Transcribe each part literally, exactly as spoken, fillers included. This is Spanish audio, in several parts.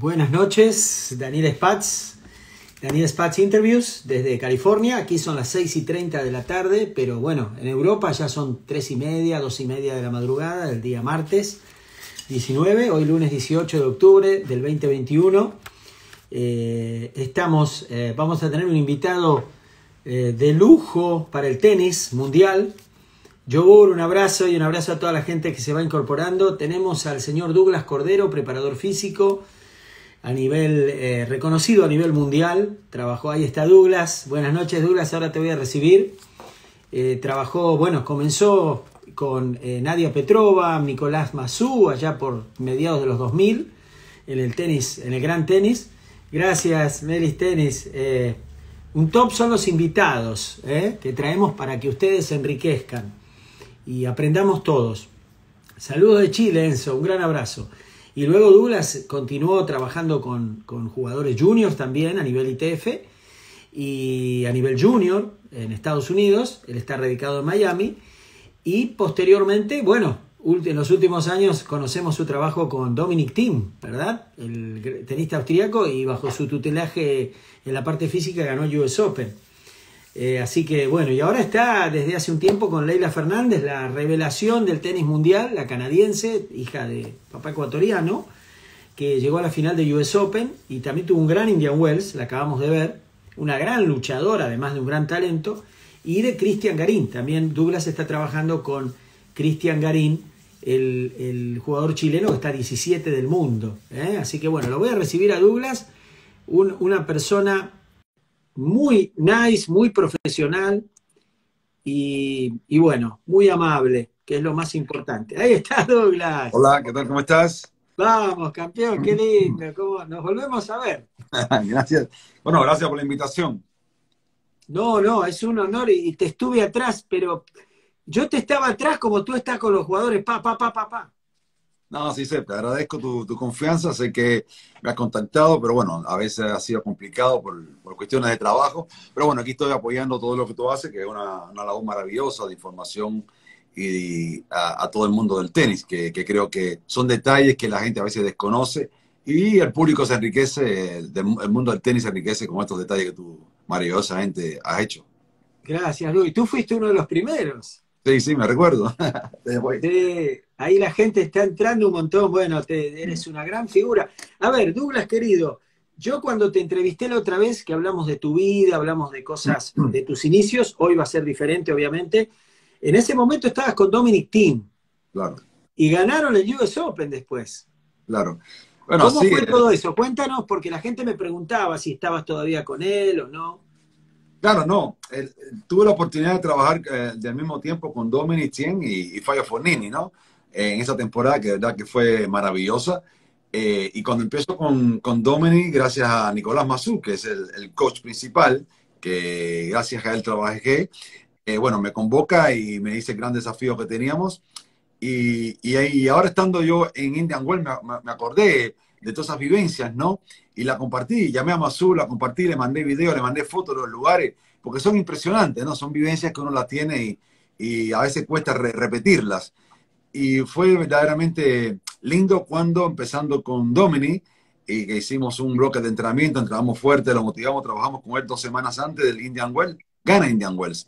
Buenas noches, Daniel Spatz, Daniel Spatz Interviews desde California. Aquí son las seis y treinta de la tarde, pero bueno, en Europa ya son tres y media, dos y media de la madrugada del día martes diecinueve, hoy lunes dieciocho de octubre del veinte veintiuno. Eh, estamos, eh, vamos a tener un invitado eh, de lujo para el tenis mundial. Yogur, un abrazo y un abrazo a toda la gente que se va incorporando. Tenemos al señor Douglas Cordero, preparador físico a nivel eh, reconocido a nivel mundial. Trabajó, ahí está Douglas. Buenas noches, Douglas, ahora te voy a recibir. Eh, trabajó, bueno, comenzó con eh, Nadia Petrova, Nicolás Massú, allá por mediados de los dos mil, en el tenis, en el gran tenis. Gracias, Melis Tenis. Eh, un top son los invitados eh, que traemos para que ustedes se enriquezcan y aprendamos todos. Saludos de Chile, Enzo, un gran abrazo. Y luego Douglas continuó trabajando con, con jugadores juniors también a nivel I T F y a nivel junior en Estados Unidos. Él está radicado en Miami. Y posteriormente, bueno, en los últimos años conocemos su trabajo con Dominic Thiem, ¿verdad? El tenista austríaco, y bajo su tutelaje en la parte física ganó U S Open. Eh, así que bueno, y ahora está desde hace un tiempo con Leylah Fernández, la revelación del tenis mundial, la canadiense, hija de papá ecuatoriano, que llegó a la final de U S Open y también tuvo un gran Indian Wells, la acabamos de ver, una gran luchadora, además de un gran talento, y de Cristian Garín. También Douglas está trabajando con Cristian Garín, el, el jugador chileno que está diecisiete del mundo. ¿eh? Así que bueno, lo voy a recibir a Douglas, un, una persona muy nice, muy profesional y, y bueno, muy amable, que es lo más importante. Ahí está Douglas. Hola, ¿qué tal? ¿Cómo estás? Vamos, campeón, qué lindo. ¿Cómo? Nos volvemos a ver. Gracias. Bueno, gracias por la invitación. No, no, es un honor y, y te estuve atrás, pero yo te estaba atrás como tú estás con los jugadores, pa, pa, pa, pa, pa. No, sí sé, te agradezco tu, tu confianza, sé que me has contactado, pero bueno, a veces ha sido complicado por, por cuestiones de trabajo, pero bueno, aquí estoy apoyando todo lo que tú haces, que es una, una labor maravillosa de información y, y a, a todo el mundo del tenis, que, que creo que son detalles que la gente a veces desconoce y el público se enriquece, el, el mundo del tenis se enriquece con estos detalles que tú maravillosamente has hecho. Gracias, Luis. Tú fuiste uno de los primeros. Sí, sí, me recuerdo. Sí, ahí la gente está entrando un montón. Bueno, te, eres una gran figura. A ver, Douglas, querido, yo cuando te entrevisté la otra vez, que hablamos de tu vida, hablamos de cosas, de tus inicios, hoy va a ser diferente, obviamente. En ese momento estabas con Dominic Thiem. Claro. Y ganaron el U S Open después. Claro. Bueno, ¿Cómo sí, fue eh, todo eso? Cuéntanos, porque la gente me preguntaba si estabas todavía con él o no. claro, no. El- el- tuve la oportunidad de trabajar eh, del mismo tiempo con Dominic Thiem y, y Fabio Fognini, ¿no? Eh, en esa temporada que de verdad que fue maravillosa. Eh, y cuando empiezo con, con Dominic, gracias a Nicolás Massú, que es el, el coach principal, que gracias a él trabajé, eh, bueno, me convoca y me dice el gran desafío que teníamos. Y, y, y ahora estando yo en Indian Wells, me, me- me acordé de todas esas vivencias, ¿no? Y la compartí, llamé a Masu, la compartí, le mandé video, le mandé fotos de los lugares, porque son impresionantes, ¿no? Son vivencias que uno las tiene y, y a veces cuesta re- repetirlas. Y fue verdaderamente lindo cuando, empezando con Domini, y que hicimos un bloque de entrenamiento, entrenamos fuerte, lo motivamos, trabajamos con él dos semanas antes del Indian Wells, gana Indian Wells.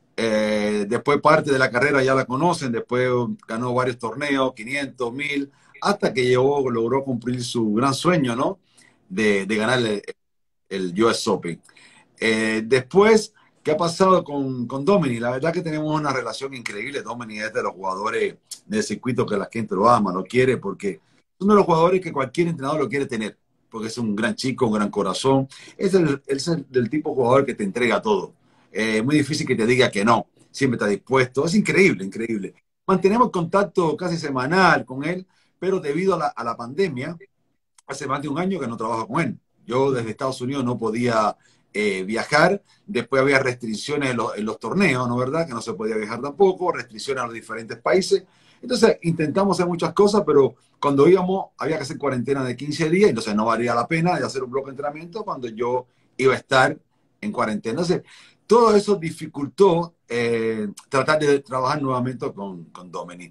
Eh, después parte de la carrera ya la conocen, después ganó varios torneos, quinientos, mil, hasta que llegó, logró cumplir su gran sueño, ¿no? De, de ganar el, el U S Open. Eh, después, ¿qué ha pasado con, con Domini? La verdad que tenemos una relación increíble. Domini es de los jugadores del circuito que la gente lo ama, lo quiere, porque es uno de los jugadores que cualquier entrenador lo quiere tener, porque es un gran chico, un gran corazón. Es el, es el del tipo de jugador que te entrega todo. Es eh, muy difícil que te diga que no, siempre está dispuesto. Es increíble, increíble. Mantenemos contacto casi semanal con él, pero debido a la, a la pandemia, hace más de un año que no trabajo con él. Yo desde Estados Unidos no podía eh, viajar, después había restricciones en los, en los torneos, ¿no verdad? Que no se podía viajar tampoco, restricciones a los diferentes países. Entonces intentamos hacer muchas cosas, pero cuando íbamos había que hacer cuarentena de quince días, entonces no valía la pena de hacer un bloque de entrenamiento cuando yo iba a estar en cuarentena. Entonces, todo eso dificultó eh, tratar de trabajar nuevamente con, con Dominic.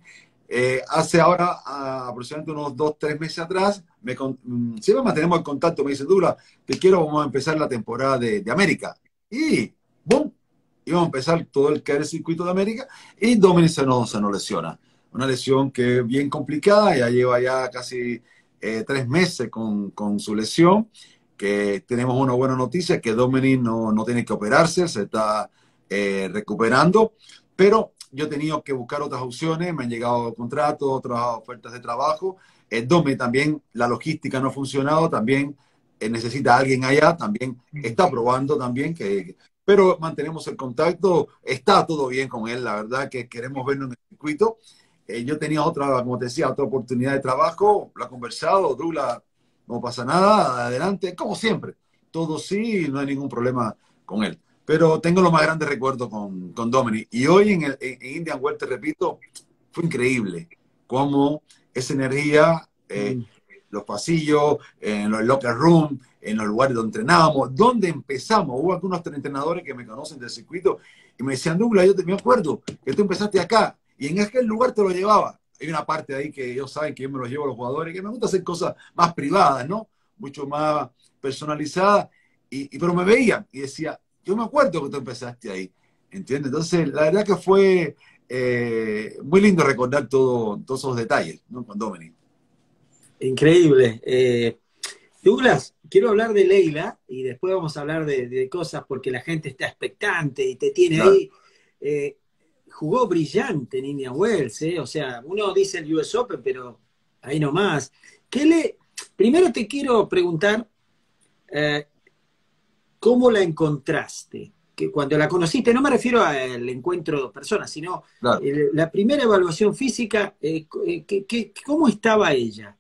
Eh, hace ahora ah, aproximadamente unos dos, tres meses atrás, me con- mm, siempre mantenemos el contacto, me dice, Douglas, te quiero, vamos a empezar la temporada de, de América. Y, ¡boom! Íbamos a empezar todo el que era el circuito de América y Dominic se nos, se nos lesiona. Una lesión que es bien complicada, ya lleva ya casi eh, tres meses con, con su lesión, que tenemos una buena noticia, que Dominic no, no tiene que operarse, se está eh, recuperando, pero yo he tenido que buscar otras opciones, me han llegado contratos, otras ofertas de trabajo. El Dominic también, la logística no ha funcionado, también eh, necesita a alguien allá, también está probando también que pero mantenemos el contacto, está todo bien con él, la verdad que queremos verlo en el circuito. Eh, yo tenía otra, como te decía, otra oportunidad de trabajo, lo ha conversado, Douglas, no pasa nada, adelante, como siempre, todo sí, no hay ningún problema con él. Pero tengo los más grandes recuerdos con, con Dominic. Y hoy en, el, en Indian Wells, te repito, fue increíble cómo esa energía, eh, Mm. los pasillos, en los locker room, en los lugares donde entrenábamos, donde empezamos. Hubo algunos entrenadores que me conocen del circuito y me decían, Douglas, yo te, me acuerdo que tú empezaste acá y en aquel lugar te lo llevaba. Hay una parte ahí que ellos saben que yo me los llevo a los jugadores, que me gusta hacer cosas más privadas, ¿no? Mucho más personalizadas. Y, y, pero me veían y decía, yo me acuerdo que tú empezaste ahí, ¿entiendes? Entonces, la verdad que fue eh, muy lindo recordar todo, todos esos detalles, ¿no? Con Dominic. Increíble. Eh, Douglas, quiero hablar de Leila y después vamos a hablar de, de cosas porque la gente está expectante y te tiene Claro. ahí. Eh, jugó brillante en Indian Wells, ¿eh? O sea, uno dice el U S Open, pero ahí nomás. ¿Qué le... Primero te quiero preguntar, eh, ¿cómo la encontraste? Que cuando la conociste, no me refiero al encuentro de personas, sino Claro. eh, la primera evaluación física, eh, eh, que- que- ¿cómo estaba ella?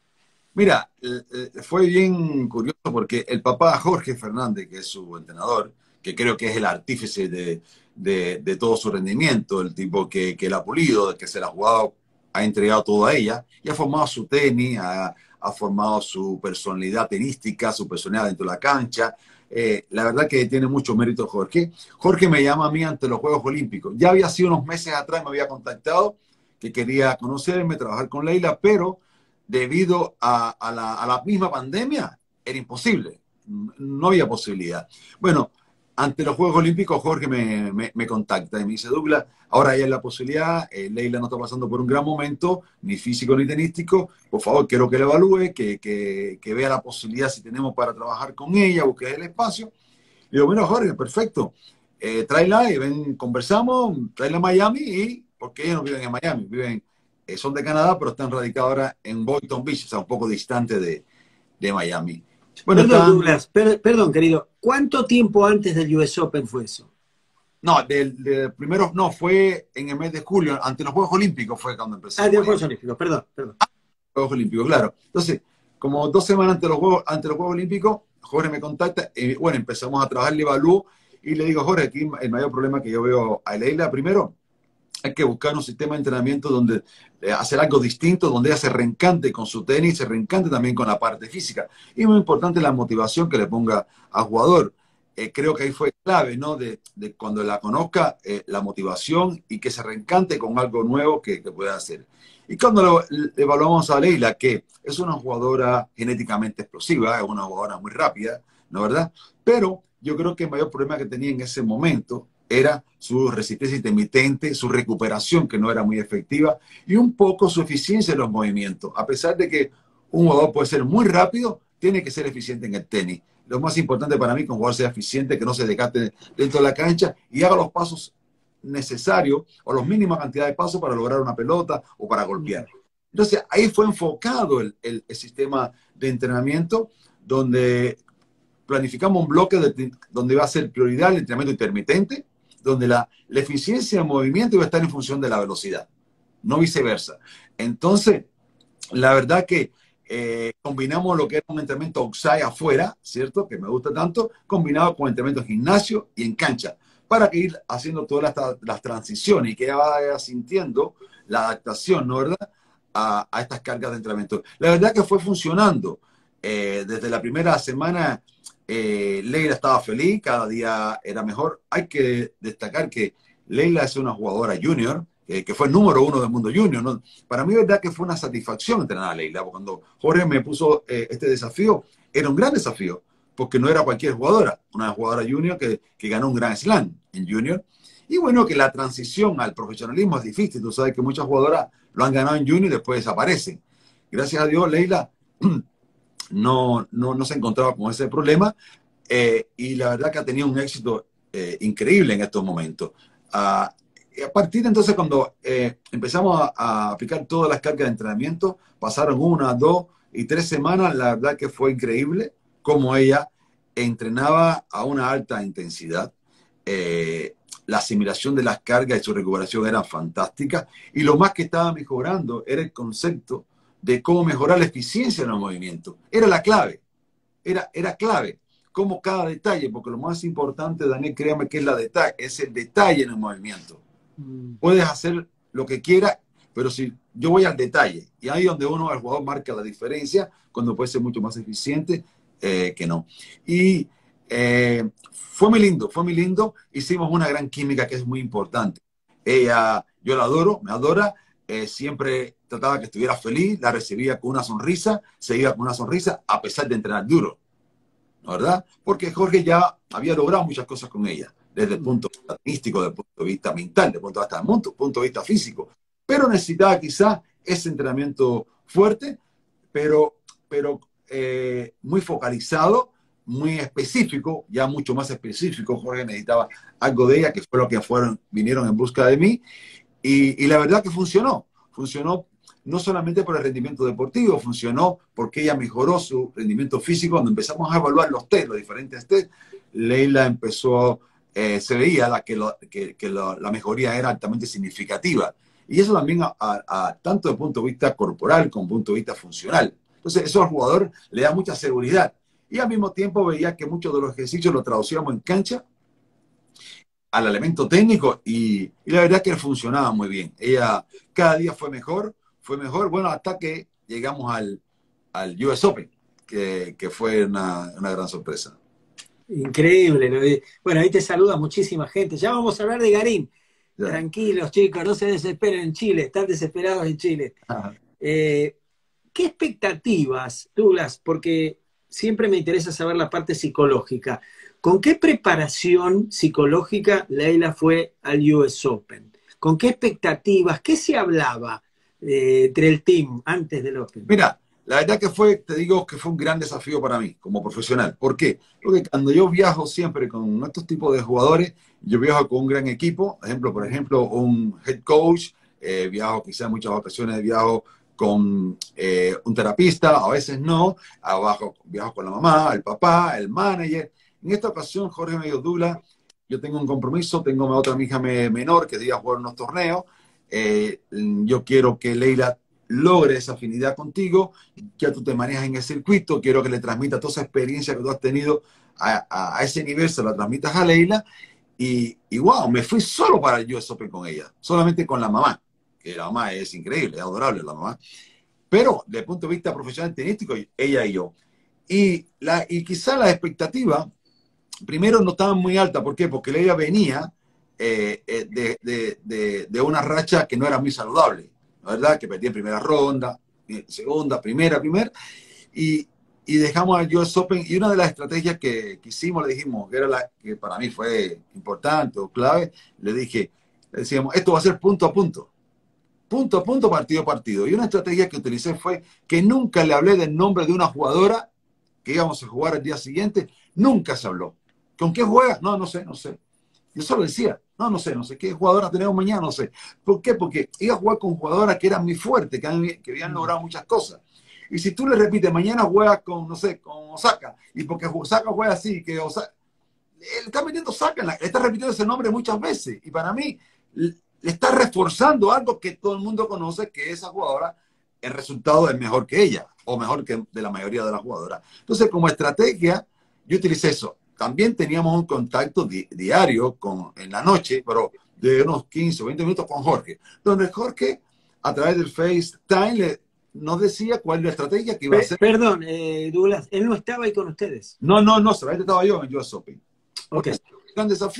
Mira, eh, eh, fue bien curioso porque el papá Jorge Fernández, que es su entrenador, que creo que es el artífice de, de- de todo su rendimiento, el tipo que, que la ha pulido, que se la ha jugado, ha entregado todo a ella y ha formado su tenis, ha, ha formado su personalidad tenística, su personalidad dentro de la cancha. Eh, la verdad que tiene mucho mérito Jorge. Jorge me llama a mí ante los Juegos Olímpicos. Ya había sido unos meses atrás, me había contactado, que quería conocerme, trabajar con Leila, pero debido a, a, la, a la misma pandemia, era imposible, no había posibilidad. Bueno, ante los Juegos Olímpicos, Jorge me, me, me contacta y me dice, Douglas, ahora hay la posibilidad, eh, Leila no está pasando por un gran momento, ni físico ni tenístico, por favor, quiero que la evalúe, que, que, que vea la posibilidad si tenemos para trabajar con ella, busque el espacio. Y digo, bueno, Jorge, perfecto, eh, tráela y ven, conversamos, tráela a Miami y, porque ellos no viven en Miami, viven eh, son de Canadá, pero están radicados ahora en Boynton Beach, o sea, un poco distante de, de Miami. Bueno, Perdón, están, Douglas, per- perdón, querido. ¿Cuánto tiempo antes del U S Open fue eso? no, del, del primero, no, fue en el mes de julio, ante los Juegos Olímpicos fue cuando Ah, empezamos de los allá. Juegos Olímpicos, perdón, perdón. Juegos Olímpicos, claro. Entonces, como dos semanas antes de los Juegos, ante los Juegos Olímpicos, Jorge me contacta y bueno, empezamos a trabajar, le evalúo y le digo, Jorge, aquí el mayor problema que yo veo a Leila, primero, hay que buscar un sistema de entrenamiento donde eh, hacer algo distinto, donde ella se reencante con su tenis, se reencante también con la parte física. Y muy importante la motivación que le ponga al jugador. Eh, creo que ahí fue clave, ¿no? De, de cuando la conozca, eh, la motivación y que se reencante con algo nuevo que, que pueda hacer. Y cuando lo, le evaluamos a Leila, que es una jugadora genéticamente explosiva, es una jugadora muy rápida, ¿no verdad? Pero yo creo que el mayor problema que tenía en ese momento era su resistencia intermitente, su recuperación que no era muy efectiva y un poco su eficiencia en los movimientos. A pesar de que un jugador puede ser muy rápido, tiene que ser eficiente en el tenis. Lo más importante para mí es que un jugador sea eficiente, que no se desgaste dentro de la cancha y haga los pasos necesarios o la mínima cantidad de pasos para lograr una pelota o para golpear. Entonces ahí fue enfocado el, el, el sistema de entrenamiento donde planificamos un bloque de, donde va a ser prioridad el entrenamiento intermitente, donde la, la eficiencia de movimiento iba a estar en función de la velocidad, no viceversa. Entonces, la verdad que eh, combinamos lo que era un entrenamiento outside afuera, ¿cierto? Que me gusta tanto, combinado con entrenamiento en gimnasio y en cancha, para que ir haciendo todas las, las transiciones y que vaya sintiendo la adaptación, ¿no verdad? A, a estas cargas de entrenamiento. La verdad que fue funcionando. Eh, desde la primera semana, eh, Leila estaba feliz, cada día era mejor. Hay que destacar que Leila es una jugadora junior, eh, que fue el número uno del mundo junior, ¿no? Para mí, verdad que fue una satisfacción entrenar a Leila. Cuando Jorge me puso eh, este desafío, era un gran desafío, porque no era cualquier jugadora, una jugadora junior que, que ganó un Grand Slam en junior. Y bueno, que la transición al profesionalismo es difícil. Tú sabes que muchas jugadoras lo han ganado en junior y después desaparecen. Gracias a Dios, Leila no, no, no se encontraba con ese problema, eh, y la verdad que ha tenido un éxito eh, increíble en estos momentos. Uh, y a partir de entonces, cuando eh, empezamos a, a aplicar todas las cargas de entrenamiento, pasaron una, dos y tres semanas, la verdad que fue increíble cómo ella entrenaba a una alta intensidad. Eh, la asimilación de las cargas y su recuperación era fantástica, y lo más que estaba mejorando era el concepto de cómo mejorar la eficiencia en los movimientos. Era la clave, era, era clave, cómo cada detalle, porque lo más importante, Daniel, créame que es, la detalle, es el detalle en el movimiento. Mm. Puedes hacer lo que quieras, pero si yo voy al detalle, y ahí es donde uno, el jugador, marca la diferencia, cuando puede ser mucho más eficiente eh, que no. Y eh, fue muy lindo, fue muy lindo, hicimos una gran química que es muy importante. Ella, yo la adoro, me adora, eh, siempre trataba que estuviera feliz, la recibía con una sonrisa, se iba con una sonrisa a pesar de entrenar duro, ¿no, verdad? Porque Jorge ya había logrado muchas cosas con ella, desde el punto de vista artístico, desde el punto de vista mental, desde el punto de vista, punto, punto de vista físico, pero necesitaba quizás ese entrenamiento fuerte, pero, pero eh, muy focalizado, muy específico, ya mucho más específico. Jorge necesitaba algo de ella, que fue lo que fueron, vinieron en busca de mí, y, y la verdad que funcionó, funcionó no solamente por el rendimiento deportivo, funcionó porque ella mejoró su rendimiento físico. Cuando empezamos a evaluar los test, los diferentes test, Leila empezó, eh, se veía la, que, lo, que, que lo, la mejoría era altamente significativa, y eso también a, a, a, tanto desde el punto de vista corporal como desde el punto de vista funcional. Entonces eso al jugador le da mucha seguridad, y al mismo tiempo veía que muchos de los ejercicios los traducíamos en cancha al elemento técnico, y, y la verdad que funcionaba muy bien. Ella cada día fue mejor, fue mejor, bueno, hasta que llegamos al, al U S Open, que, que fue una, una gran sorpresa. Increíble, ¿no? Bueno, ahí te saluda muchísima gente. Ya vamos a hablar de Garín. Ya. Tranquilos, chicos, no se desesperen en Chile, están desesperados en Chile. Eh, ¿Qué expectativas, Douglas? Porque siempre me interesa saber la parte psicológica. ¿Con qué preparación psicológica Leila fue al U S Open? ¿Con qué expectativas? ¿Qué se hablaba eh, entre el team antes del Open? Mira, la verdad que fue, te digo que fue un gran desafío para mí como profesional. ¿Por qué? Porque cuando yo viajo siempre con estos tipos de jugadores, yo viajo con un gran equipo, por ejemplo, por ejemplo un head coach, eh, viajo quizás en muchas ocasiones, viajo con eh, un terapista, a veces no, abajo viajo con la mamá, el papá, el manager. En esta ocasión, Jorge me dijo: Douglas, yo tengo un compromiso, tengo a otra hija menor que iba a jugar unos torneos, eh, yo quiero que Leila logre esa afinidad contigo, ya tú te manejas en el circuito, quiero que le transmitas toda esa experiencia que tú has tenido a, a, a ese nivel, se la transmitas a Leila, y, y wow, me fui solo para el U S Open con ella, solamente con la mamá, que la mamá es increíble, es adorable la mamá, pero desde el punto de vista profesional tenístico, ella y yo. Y, la, y quizá la expectativa, primero no estaba muy alta. ¿Por qué? Porque Leila venía eh, de, de, de, de una racha que no era muy saludable, ¿verdad? Que perdí en primera ronda, segunda, primera, primera, y, y dejamos al U S Open. Y una de las estrategias que, que hicimos, le dijimos, que era la que para mí fue importante o clave, le dije, le decíamos, esto va a ser punto a punto, punto a punto, partido a partido. Y una estrategia que utilicé fue que nunca le hablé del nombre de una jugadora que íbamos a jugar al día siguiente, nunca se habló. ¿Con qué juega? No, no sé, no sé. Yo solo decía, no, no sé, no sé qué jugadora tenemos mañana, no sé. ¿Por qué? Porque iba a jugar con jugadoras que eran muy fuertes, que habían, que habían logrado muchas cosas. Y si tú le repites, mañana juega con, no sé, con Osaka, y porque Osaka juega así, que Osaka, él está metiendo Osaka, le está repitiendo ese nombre muchas veces. Y para mí, le está reforzando algo que todo el mundo conoce, que esa jugadora, el resultado es mejor que ella, o mejor que de la mayoría de las jugadoras. Entonces, como estrategia, yo utilicé eso. También teníamos un contacto di diario con, en la noche, pero de unos quince o veinte minutos con Jorge, donde Jorge, a través del FaceTime, le, nos decía cuál era la estrategia que iba a hacer. Perdón, eh, Douglas, él no estaba ahí con ustedes. No, no, no, solamente estaba yo en U S Open. Ok. Es un gran desafío.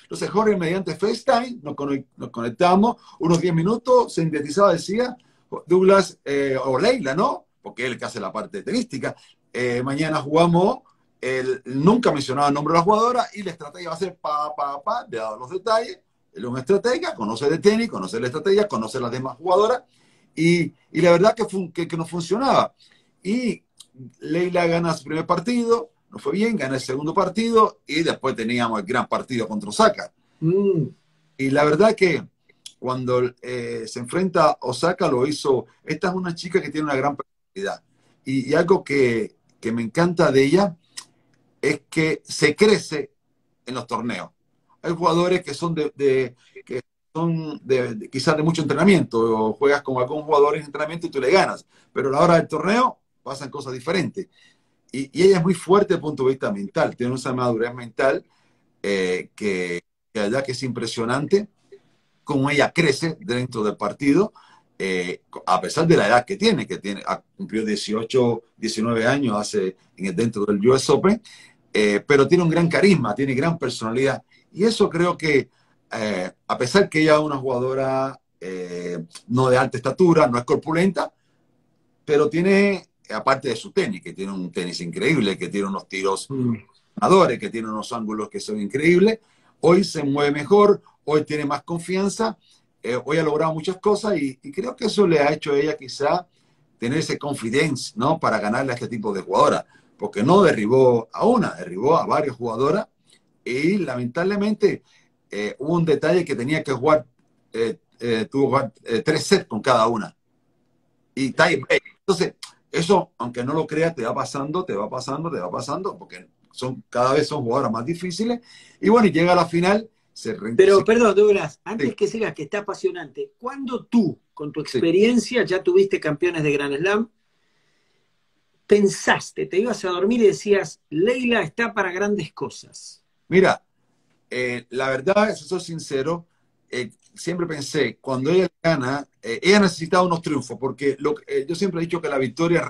Entonces Jorge, mediante FaceTime, nos, nos conectamos, unos diez minutos, se sintetizaba, decía Douglas eh, o Leila, ¿no? Porque él el que hace la parte tenística. Eh, mañana jugamos, él nunca mencionaba el nombre de la jugadora y la estrategia va a ser pa, pa, pa, le dado los detalles. Él es un estratega, conoce de tenis, conoce la estrategia, conoce las demás jugadoras y, y la verdad que, fun, que, que nos funcionaba. Y Leila gana su primer partido, no fue bien, gana el segundo partido y después teníamos el gran partido contra Osaka. Mm. Y la verdad que cuando eh, se enfrenta a Osaka lo hizo, esta es una chica que tiene una gran personalidad. Y, y algo que, que me encanta de ella es que se crece en los torneos. Hay jugadores que son de, de que son de, de, quizás de mucho entrenamiento, o juegas con algún jugador en entrenamiento y tú le ganas, pero a la hora del torneo pasan cosas diferentes. Y, y ella es muy fuerte desde el punto de vista mental, tiene una madurez mental eh, que, que la verdad que es impresionante cómo ella crece dentro del partido, eh, a pesar de la edad que tiene, que tiene cumplió dieciocho, diecinueve años hace, en, dentro del U S Open, eh, pero tiene un gran carisma, tiene gran personalidad. Y eso creo que, eh, a pesar que ella es una jugadora eh, no de alta estatura, no es corpulenta, pero tiene, aparte de su tenis, que tiene un tenis increíble, que tiene unos tiros ganadores, que tiene unos ángulos que son increíbles, hoy se mueve mejor, hoy tiene más confianza, eh, hoy ha logrado muchas cosas y, y creo que eso le ha hecho a ella quizá tener ese confidence, ¿no? Para ganarle a este tipo de jugadoras, porque no derribó a una, derribó a varias jugadoras y lamentablemente eh, hubo un detalle que tenía que jugar, eh, eh, tuvo que jugar eh, tres sets con cada una y tie break. Entonces, eso, aunque no lo creas, te va pasando, te va pasando, te va pasando, porque son, cada vez son jugadoras más difíciles y bueno, y llega a la final. Se Pero, se... perdón, Douglas, antes sí. que sigas, que está apasionante, ¿cuándo tú, con tu experiencia, sí. ya tuviste campeones de Grand Slam, pensaste, te ibas a dormir y decías, Leila está para grandes cosas? Mira, eh, la verdad, si soy sincero, eh, siempre pensé, cuando ella gana, eh, ella necesitaba unos triunfos, porque lo, eh, yo siempre he dicho que la victoria...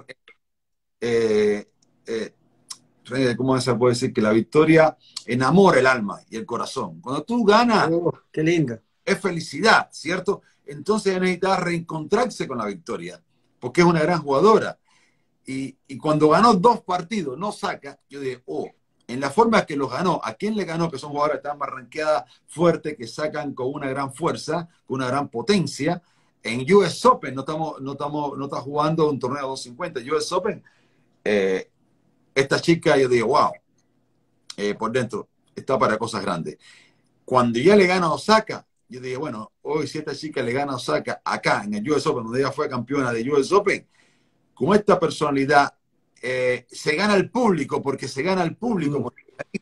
Eh, eh, ¿cómo se puede decir? Que la victoria enamora el alma y el corazón. Cuando tú ganas, oh, qué lindo. Es felicidad, ¿cierto? Entonces ella necesitaba reencontrarse con la victoria, porque es una gran jugadora. Y, y cuando ganó dos partidos, no saca, yo dije, oh, en la forma que los ganó, ¿a quién le ganó? Que son jugadoras que están más ranqueadas, fuertes, que sacan con una gran fuerza, con una gran potencia. En U S Open no estamos, no estamos, no está jugando un torneo de doscientos cincuenta. U S Open, eh, esta chica, yo digo, wow, eh, por dentro está para cosas grandes. Cuando ya le gana a Osaka, yo dije, bueno, hoy si esta chica le gana a Osaka acá en el U S Open, donde ella fue campeona de U S Open, con esta personalidad, eh, se gana el público, porque se gana el público. Porque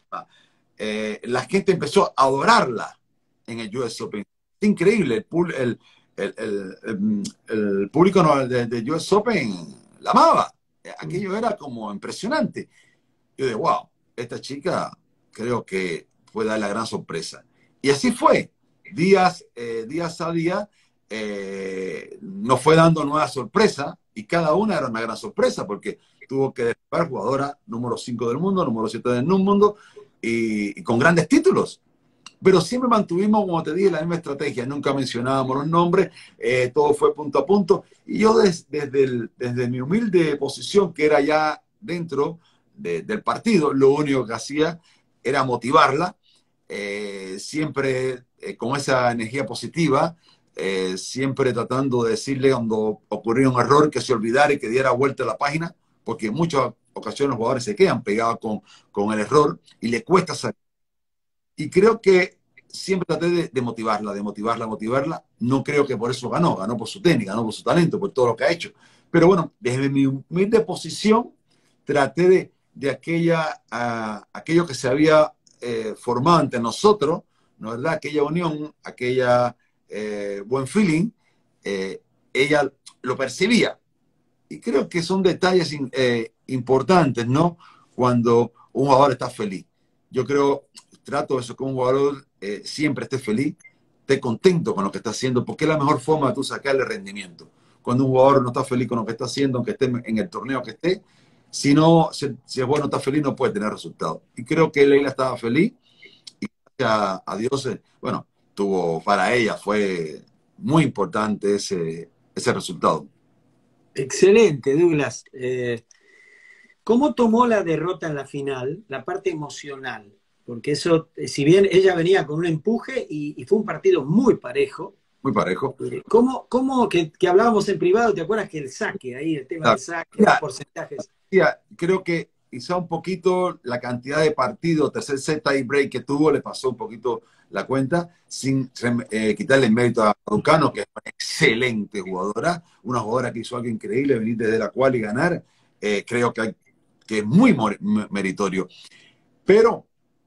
eh, la gente empezó a adorarla en el U S Open. Es increíble, el, el, el, el, el público de, de U S Open la amaba. Aquello era como impresionante. Yo dije, wow, esta chica creo que puede dar la gran sorpresa. Y así fue. Días, eh, días a día eh, nos fue dando nuevas sorpresas y cada una era una gran sorpresa porque tuvo que derribar jugadora número cinco del mundo, número siete del mundo y, y con grandes títulos. Pero siempre mantuvimos, como te dije, la misma estrategia. Nunca mencionábamos los nombres, eh, todo fue punto a punto. Y yo des, desde, el, desde mi humilde posición, que era ya dentro de, del partido, lo único que hacía era motivarla, eh, siempre eh, con esa energía positiva, eh, siempre tratando de decirle cuando ocurría un error que se olvidara y que diera vuelta a la página, porque en muchas ocasiones los jugadores se quedan pegados con, con el error y le cuesta salir. Y creo que siempre traté de, de motivarla, de motivarla, motivarla. No creo que por eso ganó, ganó por su técnica, ganó por su talento, por todo lo que ha hecho. Pero bueno, desde mi humilde posición, traté de, de aquella, uh, aquello que se había eh, formado entre nosotros, ¿no es verdad? Aquella unión, aquella eh, buen feeling, eh, ella lo percibía. Y creo que son detalles eh, importantes, ¿no? Cuando un jugador está feliz. Yo creo, trato de eso, que un jugador eh, siempre esté feliz, esté contento con lo que está haciendo, porque es la mejor forma de tú sacarle rendimiento. Cuando un jugador no está feliz con lo que está haciendo, aunque esté en el torneo que esté, si, no, si, si el jugador no está feliz, no puede tener resultados. Y creo que Leila estaba feliz, y a, a Dios, eh, bueno, tuvo para ella, fue muy importante ese, ese resultado. Excelente, Douglas. Eh, ¿cómo tomó la derrota en la final, la parte emocional? Porque eso, eh, si bien ella venía con un empuje y, y fue un partido muy parejo, Muy parejo. eh, ¿cómo, cómo que, que hablábamos en privado, te acuerdas que el saque, ahí el tema del saque, los Mira, porcentajes? mira, creo que quizá un poquito la cantidad de partidos, tercer set tie break que tuvo, le pasó un poquito la cuenta, sin eh, quitarle el mérito a Ducano, que es una excelente jugadora, una jugadora que hizo algo increíble, venir desde la cual y ganar, eh, creo que, hay, que es muy meritorio. Pero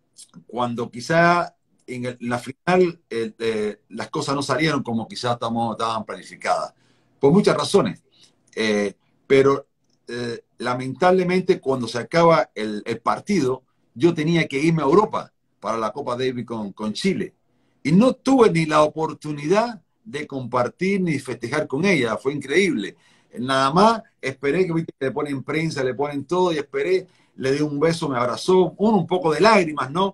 cuando quizá en, el, en la final eh, eh, las cosas no salieron como quizás estaban planificadas, por muchas razones. Eh, pero eh, lamentablemente cuando se acaba el, el, partido, yo tenía que irme a Europa para la Copa Davis con, con Chile. Y no tuve ni la oportunidad de compartir ni festejar con ella. Fue increíble. Nada más esperé que, ¿viste? Le ponen prensa, le ponen todo y esperé. Le di un beso, me abrazó, uno un poco de lágrimas, ¿no?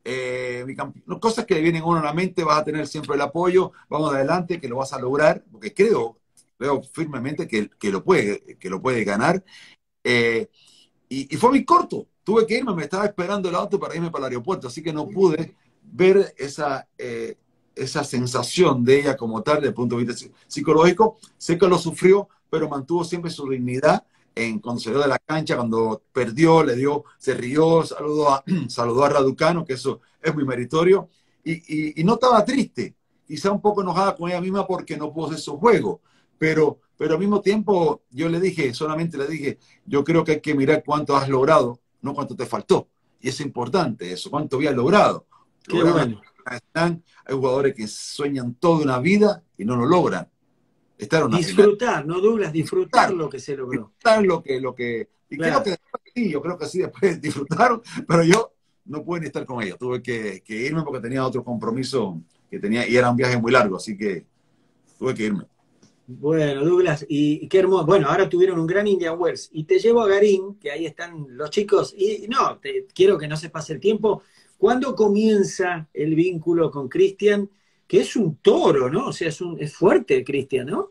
Eh, cosas que le vienen a uno a la mente, vas a tener siempre el apoyo, vamos adelante, que lo vas a lograr, porque creo, creo firmemente que, que, lo, puede, que lo puede ganar. Eh, y, y fue muy corto, tuve que irme, me estaba esperando el auto para irme para el aeropuerto, así que no pude ver esa, eh, esa sensación de ella como tal, desde el punto de vista psicológico. Sé que lo sufrió, pero mantuvo siempre su dignidad. En, cuando salió de la cancha, cuando perdió, le dio, se rió, saludó a, saludó a Raducanu, que eso es muy meritorio, y, y, y no estaba triste, quizá un poco enojada con ella misma porque no pudo hacer su juego, pero, pero al mismo tiempo yo le dije, solamente le dije, yo creo que hay que mirar cuánto has logrado, no cuánto te faltó, y es importante eso, cuánto habías logrado. Qué bueno. Hay jugadores que sueñan toda una vida y no lo logran. Estar una disfrutar, final. ¿no, Douglas? Disfrutar, disfrutar lo que se logró. Disfrutar lo que, lo que, y claro. creo que después sí, yo creo que sí, después disfrutaron, pero yo no pude ni estar con ellos. Tuve que, que irme porque tenía otro compromiso que tenía, y era un viaje muy largo, así que tuve que irme. Bueno, Douglas, y, y qué hermoso. Bueno, ahora tuvieron un gran Indian Wells. Y te llevo a Garín, que ahí están los chicos. Y no, te, quiero que no se pase el tiempo. ¿Cuándo comienza el vínculo con Cristian? Que es un toro, ¿no? O sea, es, un, es fuerte Cristian, ¿no?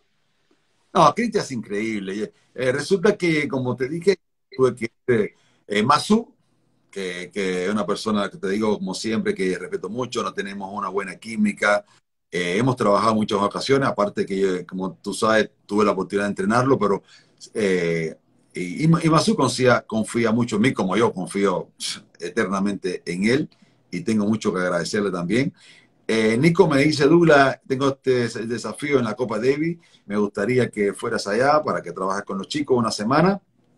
No, Cristian es increíble. Eh, resulta que, como te dije, tuve que eh, eh, Masu, que, que es una persona que te digo, como siempre, que respeto mucho, no tenemos una buena química. Eh, hemos trabajado muchas ocasiones, aparte que, yo, como tú sabes, tuve la oportunidad de entrenarlo, pero eh, y, y Masu confía, confía mucho en mí, como yo confío eternamente en él, y tengo mucho que agradecerle también. Eh, Nico me dice, Douglas, tengo este desafío en la Copa Davis, me gustaría que fueras allá para que trabajes con los chicos una semana.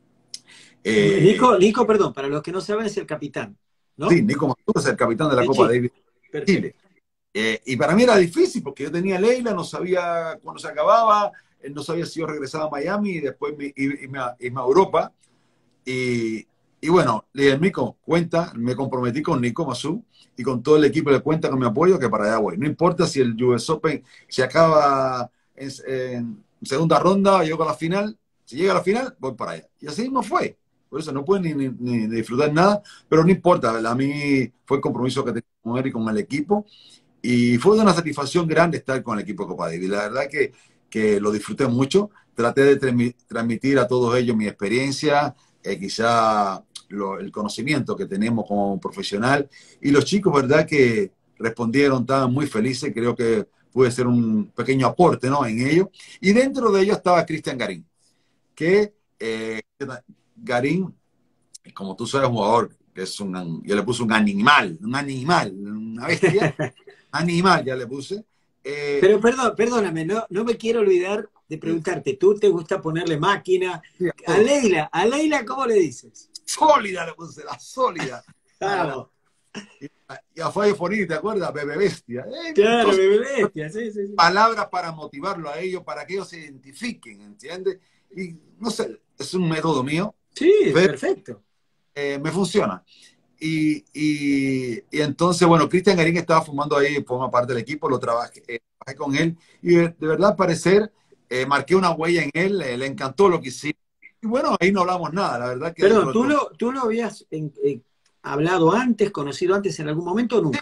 Eh, Nico, Nico, perdón, para los que no saben, es el capitán, ¿no? Sí, Nico Mazur es el capitán de la de Copa Chile. Davis de Chile. Eh, y para mí era difícil porque yo tenía a Leila, no sabía cuándo se acababa, no sabía si yo regresaba a Miami y después me, irme, a, irme a Europa. Y, y bueno, le dije, Nico, cuenta, me comprometí con Nico Mazur y con todo el equipo de cuenta con mi apoyo que para allá voy. No importa si el U S Open se acaba en, en segunda ronda, llego a la final, si llega a la final, voy para allá. Y así mismo fue. Por eso no pueden ni, ni, ni disfrutar nada, pero no importa. A mí fue el compromiso que tenía con él y con el equipo. Y fue una satisfacción grande estar con el equipo de Copa Davis. La verdad que, que lo disfruté mucho. Traté de transmitir a todos ellos mi experiencia, eh, quizá lo, el conocimiento que tenemos como profesional. Y los chicos, verdad que respondieron, estaban muy felices. Creo que pude ser un pequeño aporte, ¿no?, en ellos. Y dentro de ellos estaba Cristian Garín, que... Eh, Garín, como tú sabes, un jugador que es un, yo le puse un animal, un animal, una bestia, animal ya le puse. Eh, Pero perdón, perdóname, no, no me quiero olvidar de preguntarte, ¿tú te gusta ponerle máquina? Sí, a Leila, a Leila, ¿cómo le dices? Sólida le puse, la sólida. Claro. Y, y a Fabio Fonini, ¿te acuerdas? Bebé Bestia. Eh, claro, cosas, Bebé Bestia, sí, sí, sí. Palabras para motivarlo a ellos, para que ellos se identifiquen, ¿entiendes? Y no sé, es un método mío. Sí, pero, perfecto. Eh, me funciona. Y, y, y entonces, bueno, Cristian Garín estaba fumando ahí, forma parte del equipo, lo trabajé, eh, trabajé con él y de, de verdad, al parecer, eh, marqué una huella en él, eh, le encantó lo que hicimos. Y bueno, ahí no hablamos nada, la verdad que... Perdón, ¿tú lo, ¿tú lo habías en, eh, hablado antes, conocido antes en algún momento o nunca? Sí,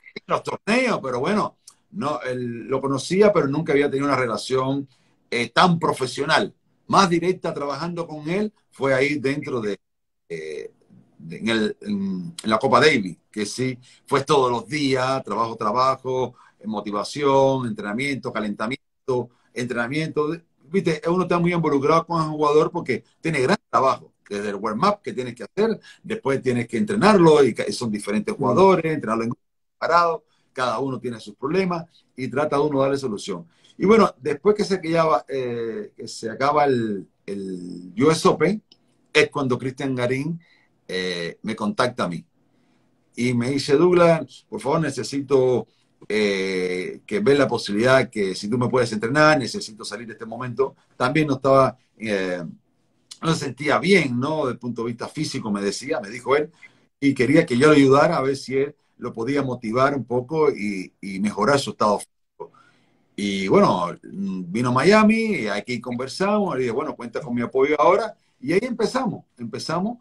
los torneos, pero bueno, no, él, lo conocía, pero nunca había tenido una relación eh, tan profesional. Más directa trabajando con él fue ahí dentro de, eh, de en, el, en, en, la Copa Davis, que sí, fue todos los días, trabajo, trabajo, motivación, entrenamiento, calentamiento, entrenamiento. Viste, uno está muy involucrado con el jugador porque tiene gran trabajo, desde el warm-up que tienes que hacer, después tienes que entrenarlo, y son diferentes jugadores, entrenarlo en parado, cada uno tiene sus problemas y trata uno de darle solución. Y bueno, después que se, acaba, eh, que se acaba el, el U S Open, es cuando Cristian Garín eh, me contacta a mí y me dice: Douglas, por favor, necesito eh, que veas la posibilidad que si tú me puedes entrenar, necesito salir de este momento. También no estaba, eh, no se sentía bien, ¿no? Desde el punto de vista físico, me decía, me dijo él, y quería que yo le ayudara a ver si él lo podía motivar un poco y, y mejorar su estado físico. Y bueno, vino a Miami, y aquí conversamos, le dije, bueno, cuenta con mi apoyo ahora, y ahí empezamos, empezamos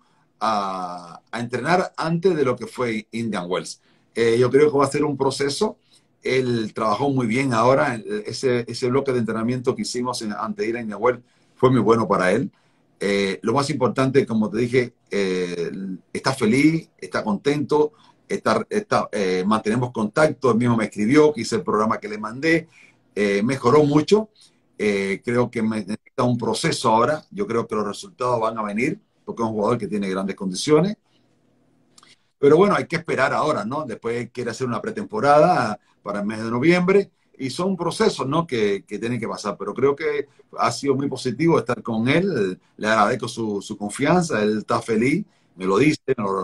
a, a entrenar antes de lo que fue Indian Wells. Eh, yo creo que va a ser un proceso. Él trabajó muy bien ahora, ese, ese bloque de entrenamiento que hicimos en, antes de ir a Indian Wells fue muy bueno para él. Eh, lo más importante, como te dije, eh, está feliz, está contento, está, está, eh, mantenemos contacto, él mismo me escribió, que hice el programa que le mandé, eh, mejoró mucho, eh, creo que necesita un proceso ahora, yo creo que los resultados van a venir, porque es un jugador que tiene grandes condiciones, pero bueno, hay que esperar ahora, ¿no? Después quiere hacer una pretemporada para el mes de noviembre, y son procesos, ¿no? que, que tienen que pasar, pero creo que ha sido muy positivo estar con él, le agradezco su, su confianza, él está feliz, me lo dice,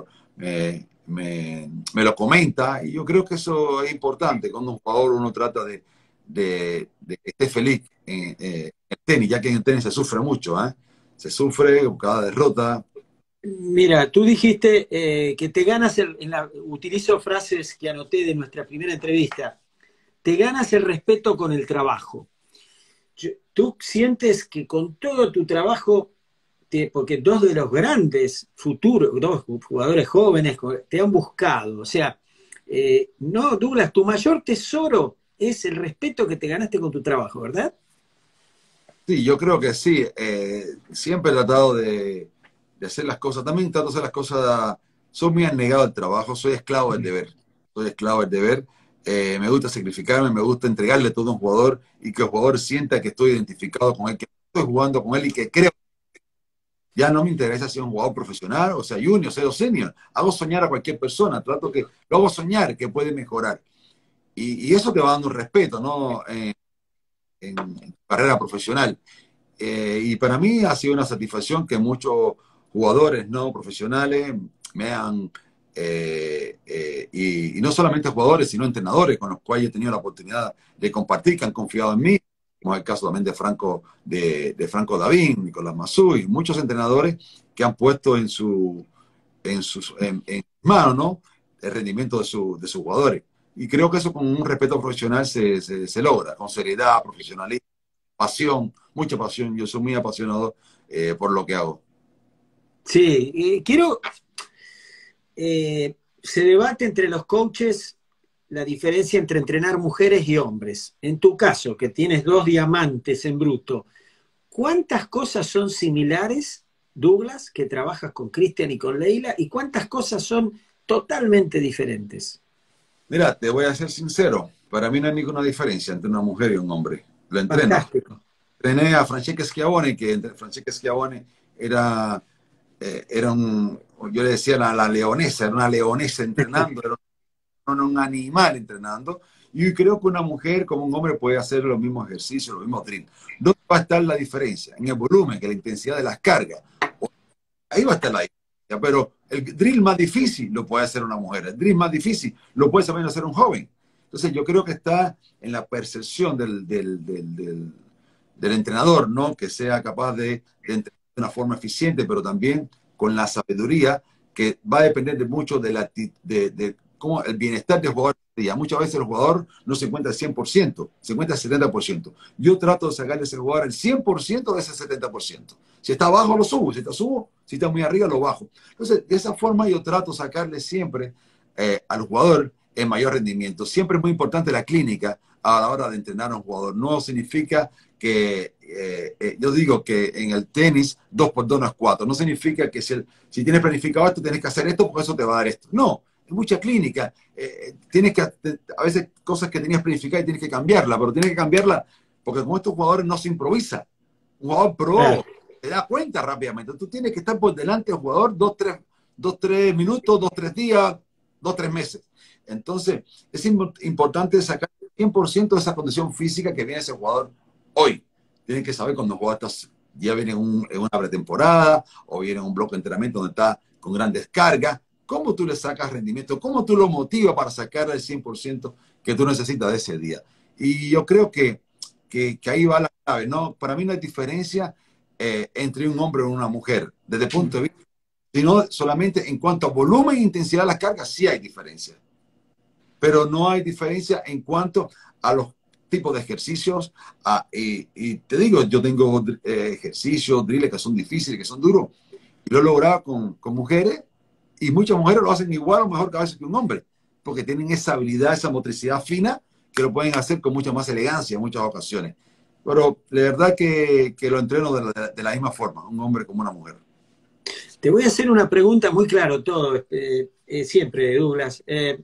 me, me, me lo comenta, y yo creo que eso es importante, cuando un jugador uno trata de, de, de que esté feliz en, en el tenis, ya que en el tenis se sufre mucho, ¿eh? Se sufre con cada derrota. Mira, tú dijiste eh, que te ganas, el, en la, utilizo frases que anoté de nuestra primera entrevista, te ganas el respeto con el trabajo. ¿Tú sientes que con todo tu trabajo, te, porque dos de los grandes futuros, dos jugadores jóvenes te han buscado, o sea, eh, no, Douglas, tu mayor tesoro es el respeto que te ganaste con tu trabajo, ¿verdad? Sí, yo creo que sí. Eh, siempre he tratado de, de hacer las cosas, también trato de hacer las cosas, soy muy anegado al trabajo, soy esclavo del deber, soy esclavo del deber. Eh, me gusta sacrificarme, me gusta entregarle todo a un jugador y que el jugador sienta que estoy identificado con él, que estoy jugando con él y que creo. Ya no me interesa si es un jugador profesional, o sea, junior, sea senior. Hago soñar a cualquier persona, trato que lo hago soñar, que puede mejorar. Y, y eso te va dando un respeto, ¿no? Eh, en, en carrera profesional. Eh, y para mí ha sido una satisfacción que muchos jugadores no profesionales me han, eh, eh, y, y no solamente jugadores, sino entrenadores con los cuales he tenido la oportunidad de compartir, que han confiado en mí, como es el caso también de Franco, de, de Franco Davín, Nicolás Masui, muchos entrenadores que han puesto en su en sus en, en manos, ¿no? El rendimiento de, su, de sus jugadores. Y creo que eso con un respeto profesional se, se, se logra, con seriedad, profesionalismo, pasión, mucha pasión. Yo soy muy apasionado eh, por lo que hago. Sí, eh, quiero... Eh, se debate entre los coaches la diferencia entre entrenar mujeres y hombres. En tu caso, que tienes dos diamantes en bruto, ¿cuántas cosas son similares, Douglas, que trabajas con Cristian y con Leila, y cuántas cosas son totalmente diferentes? Mira, te voy a ser sincero, para mí no hay ninguna diferencia entre una mujer y un hombre. Lo entreno. Fantástico. Entrené a Francesca Schiavone, que Francesca Schiavone era, eh, era un, yo le decía la, la leonesa, era una leonesa entrenando, era un, un animal entrenando. Y creo que una mujer como un hombre puede hacer los mismos ejercicios, los mismos drills. ¿Dónde va a estar la diferencia? En el volumen, que la intensidad de las cargas. Ahí va a estar la diferencia. Pero el drill más difícil lo puede hacer una mujer. El drill más difícil lo puede saber hacer un joven. Entonces yo creo que está en la percepción del, del, del, del, del entrenador, ¿no? Que sea capaz de, de entrenar de una forma eficiente, pero también con la sabiduría, que va a depender de mucho de, la, de, de cómo el bienestar del jugador. Muchas veces el jugador no se encuentra al cien por ciento, se encuentra al setenta por ciento. Yo trato de sacarle a ese jugador el cien por ciento de ese setenta por ciento. Si está abajo, lo subo. Si está subo, si está muy arriba, lo bajo. Entonces, de esa forma yo trato de sacarle siempre eh, al jugador en mayor rendimiento. Siempre es muy importante la clínica a la hora de entrenar a un jugador. No significa que, eh, eh, yo digo que en el tenis dos por dos no es cuatro. No significa que si, el, si tienes planificado esto, tienes que hacer esto porque eso te va a dar esto. No, es mucha clínica. Eh, tienes que, a veces cosas que tenías planificadas y tienes que cambiarla, pero tienes que cambiarla porque con estos jugadores no se improvisa. Un jugador pro claro. te da cuenta rápidamente. Tú tienes que estar por delante del jugador dos, tres, dos, tres minutos, dos, tres días, dos, tres meses. Entonces, es importante sacar cien por ciento de esa condición física que viene ese jugador hoy. Tienen que saber cuando el jugador está, ya viene en, un, en una pretemporada o viene en un bloque de entrenamiento donde está con gran descarga. ¿Cómo tú le sacas rendimiento? ¿Cómo tú lo motivas para sacar el cien por ciento que tú necesitas de ese día? Y yo creo que, que, que ahí va la clave, ¿no? Para mí no hay diferencia eh, entre un hombre y una mujer, desde el punto de vista, sino solamente en cuanto a volumen e intensidad de las cargas, sí hay diferencia. Pero no hay diferencia en cuanto a los tipos de ejercicios. A, y, y te digo, yo tengo eh, ejercicios, drills que son difíciles, que son duros, y lo he logrado con, con mujeres, y muchas mujeres lo hacen igual o mejor que a veces que un hombre, porque tienen esa habilidad, esa motricidad fina, que lo pueden hacer con mucha más elegancia en muchas ocasiones. Pero de verdad que, que lo entreno de la, de la misma forma, un hombre como una mujer. Te voy a hacer una pregunta muy claro, todo, eh, eh, siempre, Douglas. Eh,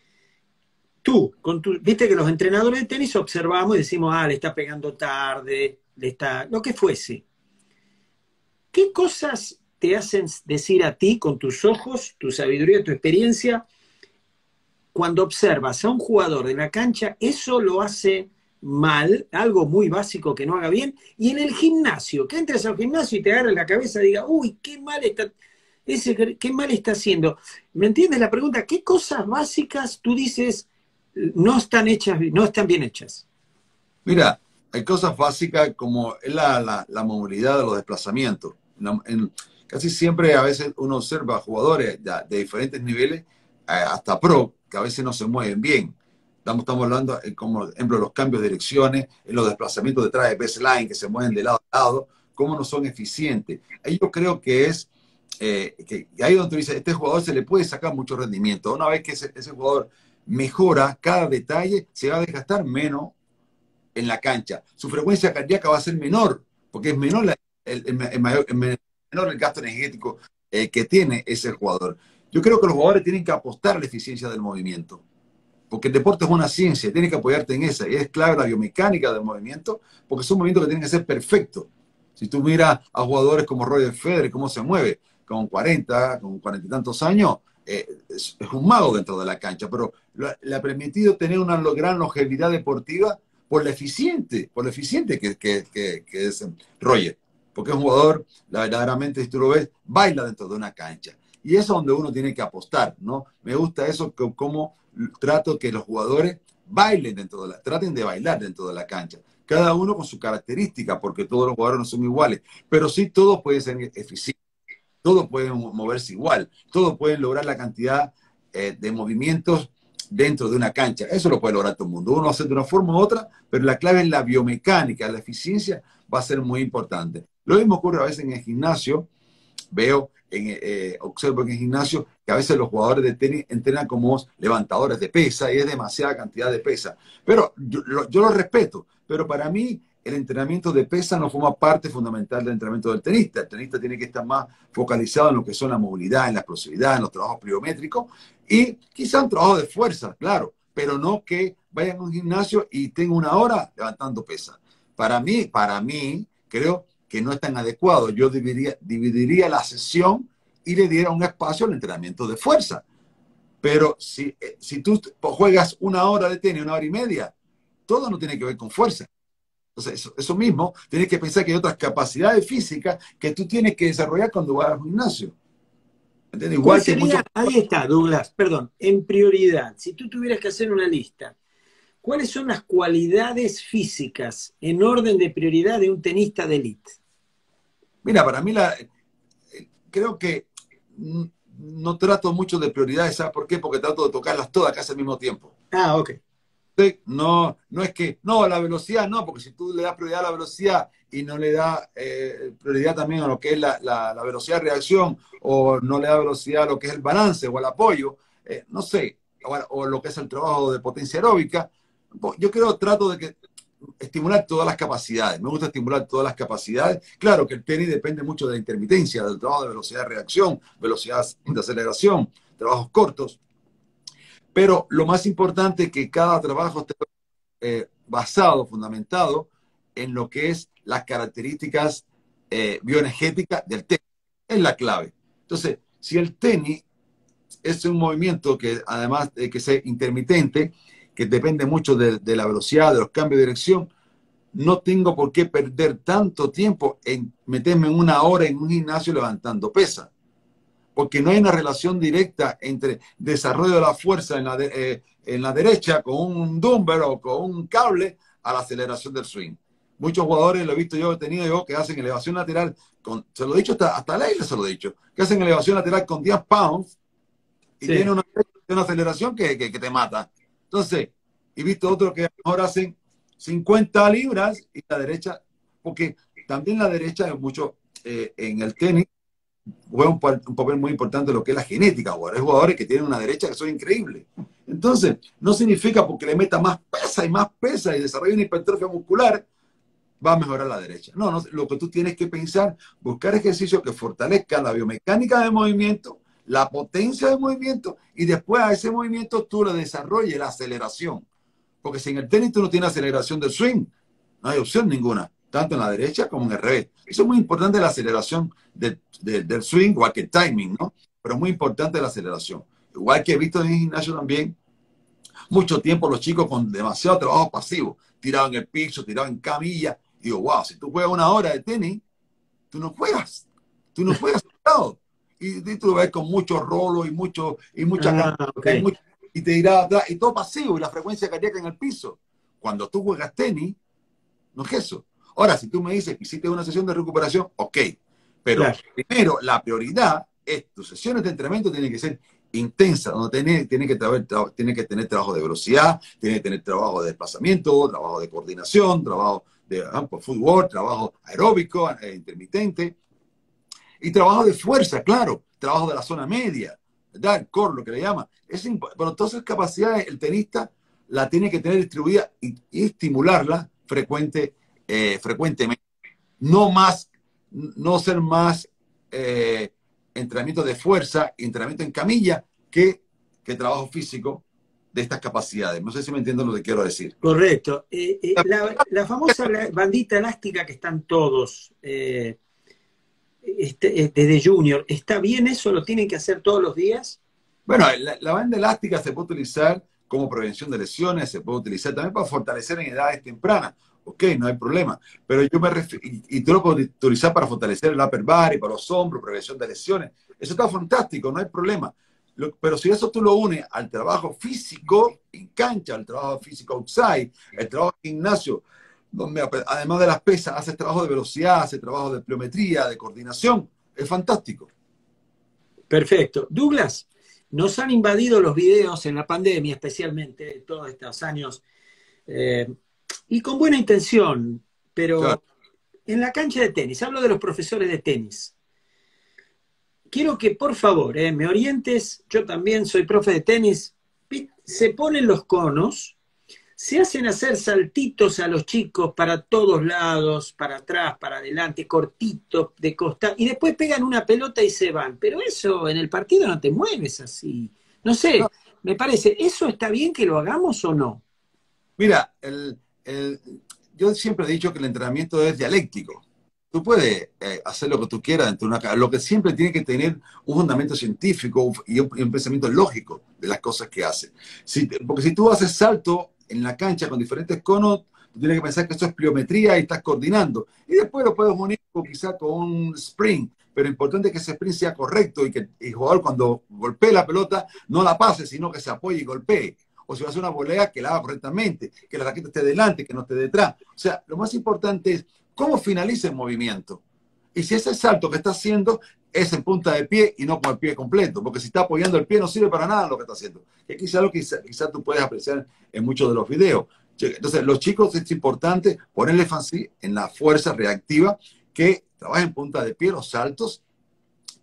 Tú, con tu, viste que los entrenadores de tenis observamos y decimos, ah, le está pegando tarde, le está, lo que fuese. ¿Qué cosas te hacen decir a ti, con tus ojos, tu sabiduría, tu experiencia, cuando observas a un jugador de la cancha, eso lo hace mal, algo muy básico que no haga bien, y en el gimnasio, que entres al gimnasio y te agarres la cabeza y digas, uy, qué mal está, ese, qué mal está haciendo? ¿Me entiendes la pregunta? ¿Qué cosas básicas tú dices no están hechas, no están bien hechas? Mira, hay cosas básicas como la, la, la movilidad de los desplazamientos. En, en, casi siempre a veces uno observa jugadores de, de diferentes niveles, eh, hasta pro, que a veces no se mueven bien. Estamos, estamos hablando, eh, como por ejemplo, los cambios de direcciones, en los desplazamientos detrás de baseline, que se mueven de lado a lado, cómo no son eficientes. Ahí yo creo que es, eh, que ahí donde tú dices, este jugador se le puede sacar mucho rendimiento. Una vez que ese, ese jugador mejora cada detalle, se va a desgastar menos en la cancha. Su frecuencia cardíaca va a ser menor, porque es menor, la, el, el, el, mayor, el menor el gasto energético eh, que tiene ese jugador. Yo creo que los jugadores tienen que apostar a la eficiencia del movimiento, porque el deporte es una ciencia, tienes que apoyarte en esa, y es clave la biomecánica del movimiento, porque son movimientos que tienen que ser perfectos. Si tú miras a jugadores como Roger Federer, cómo se mueve, con cuarenta, con cuarenta y tantos años, Eh, es, es un mago dentro de la cancha, pero lo, le ha permitido tener una gran longevidad deportiva por lo eficiente, por lo eficiente que, que, que, que es Roger, porque es un jugador, la, verdaderamente, si tú lo ves, baila dentro de una cancha. Y eso es donde uno tiene que apostar, ¿no? Me gusta eso, que, como trato que los jugadores bailen dentro de la, traten de bailar dentro de la cancha. Cada uno con su característica, porque todos los jugadores no son iguales, pero sí todos pueden ser eficientes. Todos pueden moverse igual, todos pueden lograr la cantidad eh, de movimientos dentro de una cancha. Eso lo puede lograr todo el mundo. Uno hace de una forma u otra, pero la clave es la biomecánica, la eficiencia va a ser muy importante. Lo mismo ocurre a veces en el gimnasio. Veo, en, eh, observo en el gimnasio que a veces los jugadores de tenis entrenan como levantadores de pesa y es demasiada cantidad de pesa. Pero yo, lo, yo lo respeto, pero para mí el entrenamiento de pesa no forma parte fundamental del entrenamiento del tenista. El tenista tiene que estar más focalizado en lo que son la movilidad, en la explosividad, en los trabajos pliométricos y quizá un trabajo de fuerza, claro, pero no que vayan a un gimnasio y tengan una hora levantando pesa. Para mí, para mí, creo que no es tan adecuado. Yo dividiría, dividiría la sesión y le diera un espacio al entrenamiento de fuerza. Pero si, si tú juegas una hora de tenis, una hora y media, todo no tiene que ver con fuerza. Entonces, eso, eso mismo, tienes que pensar que hay otras capacidades físicas que tú tienes que desarrollar cuando vas al gimnasio. ¿Entiendes? Igual que sería, mucho... Ahí está, Douglas, perdón, en prioridad, si tú tuvieras que hacer una lista, ¿cuáles son las cualidades físicas en orden de prioridad de un tenista de élite? Mira, para mí la, creo que no trato mucho de prioridades, ¿sabes por qué? Porque trato de tocarlas todas casi al mismo tiempo. Ah, ok. No, no es que, no, la velocidad no, porque si tú le das prioridad a la velocidad y no le das eh, prioridad también a lo que es la, la, la velocidad de reacción o no le da velocidad a lo que es el balance o el apoyo, eh, no sé, o, o lo que es el trabajo de potencia aeróbica. Yo creo, trato de que estimular todas las capacidades. Me gusta estimular todas las capacidades. Claro que el tenis depende mucho de la intermitencia, del trabajo de velocidad de reacción, velocidad de aceleración, trabajos cortos. Pero lo más importante es que cada trabajo esté eh, basado, fundamentado en lo que es las características eh, bioenergéticas del tenis. Es la clave. Entonces, si el tenis es un movimiento que además de que sea intermitente, que depende mucho de, de la velocidad, de los cambios de dirección, no tengo por qué perder tanto tiempo en meterme en una hora en un gimnasio levantando pesas, porque no hay una relación directa entre desarrollo de la fuerza en la, de, eh, en la derecha con un dumbbell o con un cable a la aceleración del swing. Muchos jugadores, lo he visto yo, he tenido yo, que hacen elevación lateral, con, se lo he dicho hasta, hasta Leila se lo he dicho, que hacen elevación lateral con diez pounds y sí. tienen una, una aceleración que, que, que te mata. Entonces, he visto otros que a lo mejor hacen cincuenta libras y la derecha, porque también la derecha es mucho eh, en el tenis, juega un, un papel muy importante lo que es la genética. Hay jugadores que tienen una derecha que son increíbles. Entonces, no significa porque le meta más pesa y más pesa y desarrolle una hipertrofia muscular, va a mejorar la derecha. No, no, lo que tú tienes que pensar, buscar ejercicios que fortalezcan la biomecánica del movimiento, la potencia del movimiento, y después a ese movimiento tú le desarrolles la aceleración. Porque si en el tenis tú no tienes aceleración del swing, no hay opción ninguna, tanto en la derecha como en el revés. Eso es muy importante, la aceleración de, de, del swing, igual que el timing, ¿no? Pero es muy importante la aceleración. Igual que he visto en el gimnasio también, mucho tiempo los chicos con demasiado trabajo pasivo, tirados en el piso, tirados en camilla. Y digo, wow, si tú juegas una hora de tenis, tú no juegas. Tú no juegas sentado. Y, y tú lo ves con mucho rolo y, mucho, y mucha ah, okay. y, mucho, y te dirá atrás, y todo pasivo, y la frecuencia cardíaca en el piso. Cuando tú juegas tenis, no es eso. Ahora, si tú me dices que hiciste una sesión de recuperación, ok. Pero claro, primero, la prioridad es tus sesiones de entrenamiento tienen que ser intensas, donde tiene, tiene, que traer, tra, tiene que tener trabajo de velocidad, tiene que tener trabajo de desplazamiento, trabajo de coordinación, trabajo de uh, footwork, trabajo aeróbico, eh, intermitente, y trabajo de fuerza, claro, trabajo de la zona media, ¿verdad? El core, lo que le llama. Es pero todas esas capacidades el tenista la tiene que tener distribuida y, y estimularla frecuente, eh, frecuentemente. No más, no ser más eh, entrenamiento de fuerza, entrenamiento en camilla, que, que trabajo físico de estas capacidades. No sé si me entienden lo que quiero decir. Correcto. Eh, eh, la, la famosa bandita elástica que están todos, eh, este, desde junior, ¿está bien eso? ¿Lo tienen que hacer todos los días? Bueno, la, la banda elástica se puede utilizar como prevención de lesiones, se puede utilizar también para fortalecer en edades tempranas. Ok, no hay problema. Pero yo me refiero, y, y tú lo puedes utilizar para fortalecer el upper body, para los hombros, prevención de lesiones. Eso está fantástico, no hay problema. Lo, pero si eso tú lo unes al trabajo físico en cancha, al trabajo físico outside, el trabajo en gimnasio, donde además de las pesas, haces trabajo de velocidad, haces trabajo de pliometría, de coordinación, es fantástico. Perfecto. Douglas, nos han invadido los videos en la pandemia, especialmente todos estos años, eh, y con buena intención, pero claro, en la cancha de tenis, hablo de los profesores de tenis. Quiero que, por favor, eh, me orientes, yo también soy profe de tenis, se ponen los conos, se hacen hacer saltitos a los chicos para todos lados, para atrás, para adelante, cortitos, de costado, y después pegan una pelota y se van. Pero eso en el partido no te mueves así. No sé, no, me parece, ¿eso está bien que lo hagamos o no? Mira, el, el, yo siempre he dicho que el entrenamiento es dialéctico. Tú puedes eh, hacer lo que tú quieras dentro de una... Lo que siempre tiene que tener un fundamento científico y un, y un pensamiento lógico de las cosas que hace. Si, porque si tú haces salto en la cancha con diferentes conos, tú tienes que pensar que eso es pliometría y estás coordinando. Y después lo puedes unir quizás con un sprint, pero lo importante es que ese sprint sea correcto y que el jugador cuando golpee la pelota no la pase, sino que se apoye y golpee. O si va a hacer una volea, que la haga correctamente, que la raqueta esté delante, que no esté detrás. O sea, lo más importante es cómo finaliza el movimiento. Y si ese salto que está haciendo es en punta de pie y no con el pie completo, porque si está apoyando el pie no sirve para nada lo que está haciendo. Que quizás lo que quizás quizá tú puedes apreciar en muchos de los videos. Entonces, los chicos es importante ponerle énfasis en la fuerza reactiva, que trabaja en punta de pie, los saltos, que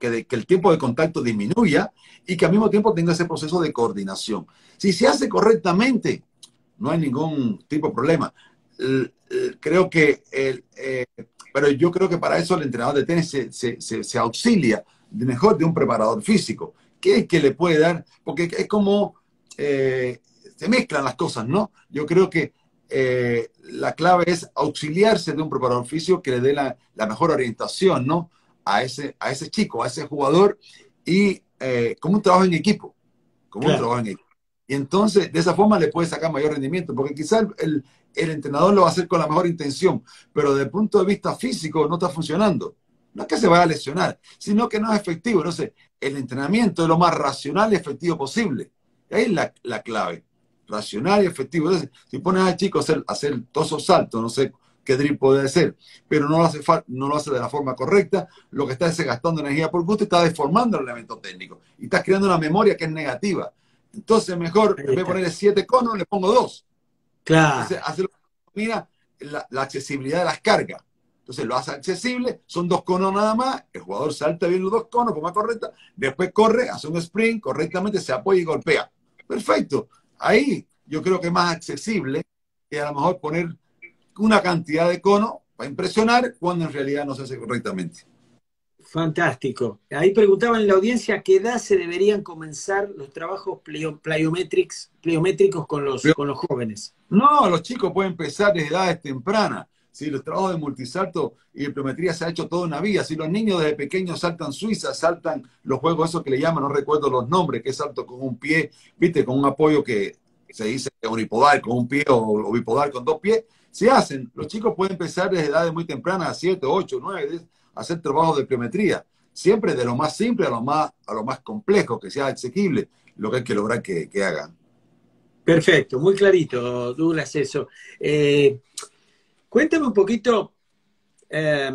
que, de, que el tiempo de contacto disminuya y que al mismo tiempo tenga ese proceso de coordinación. Si se hace correctamente, no hay ningún tipo de problema. Eh, eh, creo que, el, eh, pero yo creo que para eso el entrenador de tenis se, se, se, se auxilia de mejor de un preparador físico, que es que le puede dar, porque es como eh, se mezclan las cosas, ¿no? Yo creo que eh, la clave es auxiliarse de un preparador físico que le dé la, la mejor orientación, ¿no? A ese, a ese chico, a ese jugador, y eh, como un trabajo en equipo, como un Claro. trabajo en equipo. Y entonces, de esa forma le puede sacar mayor rendimiento, porque quizás el, el, el entrenador lo va a hacer con la mejor intención, pero desde el punto de vista físico no está funcionando. No es que se vaya a lesionar, sino que no es efectivo. Entonces, el entrenamiento es lo más racional y efectivo posible. Ahí es la, la clave. Racional y efectivo. Entonces, si pones al chico a hacer, a hacer todos esos saltos, no sé qué drip puede ser, pero no lo, hace no lo hace de la forma correcta, lo que está es gastando energía por gusto y está deformando el elemento técnico. Y estás creando una memoria que es negativa. Entonces, mejor, en vez de ponerle siete conos, le pongo dos. Claro. Entonces, hace mira la, la accesibilidad de las cargas. Entonces, lo hace accesible, son dos conos nada más, el jugador salta bien los dos conos, forma correcta, después corre, hace un sprint, correctamente se apoya y golpea. Perfecto. Ahí yo creo que es más accesible que a lo mejor poner una cantidad de conos para impresionar cuando en realidad no se hace correctamente. Fantástico. Ahí preguntaban en la audiencia a qué edad se deberían comenzar los trabajos pliométricos, pliométricos con los, con los jóvenes. No, los chicos pueden empezar desde edades tempranas. Si los trabajos de multisalto y de pliometría se ha hecho toda una vida. Si los niños desde pequeños saltan suiza, saltan los juegos esos que le llaman, no recuerdo los nombres, que es salto con un pie, viste, con un apoyo que se dice unipodal con un pie o, o bipodal con dos pies, se hacen. Los chicos pueden empezar desde edades muy tempranas, a siete, ocho, nueve, a hacer trabajos de pliometría. Siempre de lo más simple a lo más, a lo más complejo, que sea asequible, lo que hay que lograr que, que hagan. Perfecto, muy clarito, Douglas, eso. Eh, cuéntame un poquito, eh,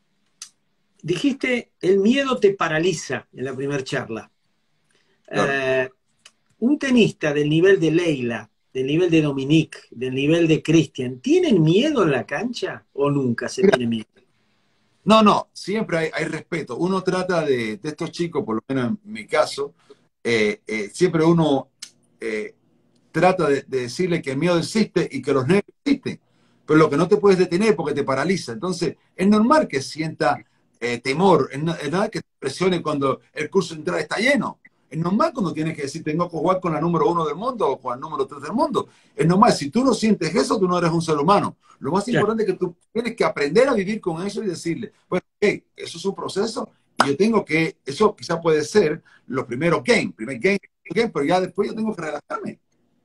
dijiste, el miedo te paraliza en la primera charla. Claro. Eh, un tenista del nivel de Leila, del nivel de Dominique, del nivel de Cristian, ¿tienen miedo en la cancha o nunca se Mira, tiene miedo? no, no, siempre hay, hay respeto. Uno trata de, de estos chicos, por lo menos en mi caso, eh, eh, siempre uno eh, trata de, de decirle que el miedo existe y que los nervios existen, pero lo que no te puedes detener porque te paraliza. Entonces, es normal que sienta eh, temor, es, es normal que te presione cuando el curso de entrada está lleno. Es normal cuando tienes que decir, tengo que jugar con la número uno del mundo o con el número tres del mundo. Es normal, si tú no sientes eso, tú no eres un ser humano. Lo más Claro. importante es que tú tienes que aprender a vivir con eso y decirle, bueno, hey, eso es un proceso y yo tengo que, eso quizás puede ser los primeros games, primer game, game, pero ya después yo tengo que relajarme.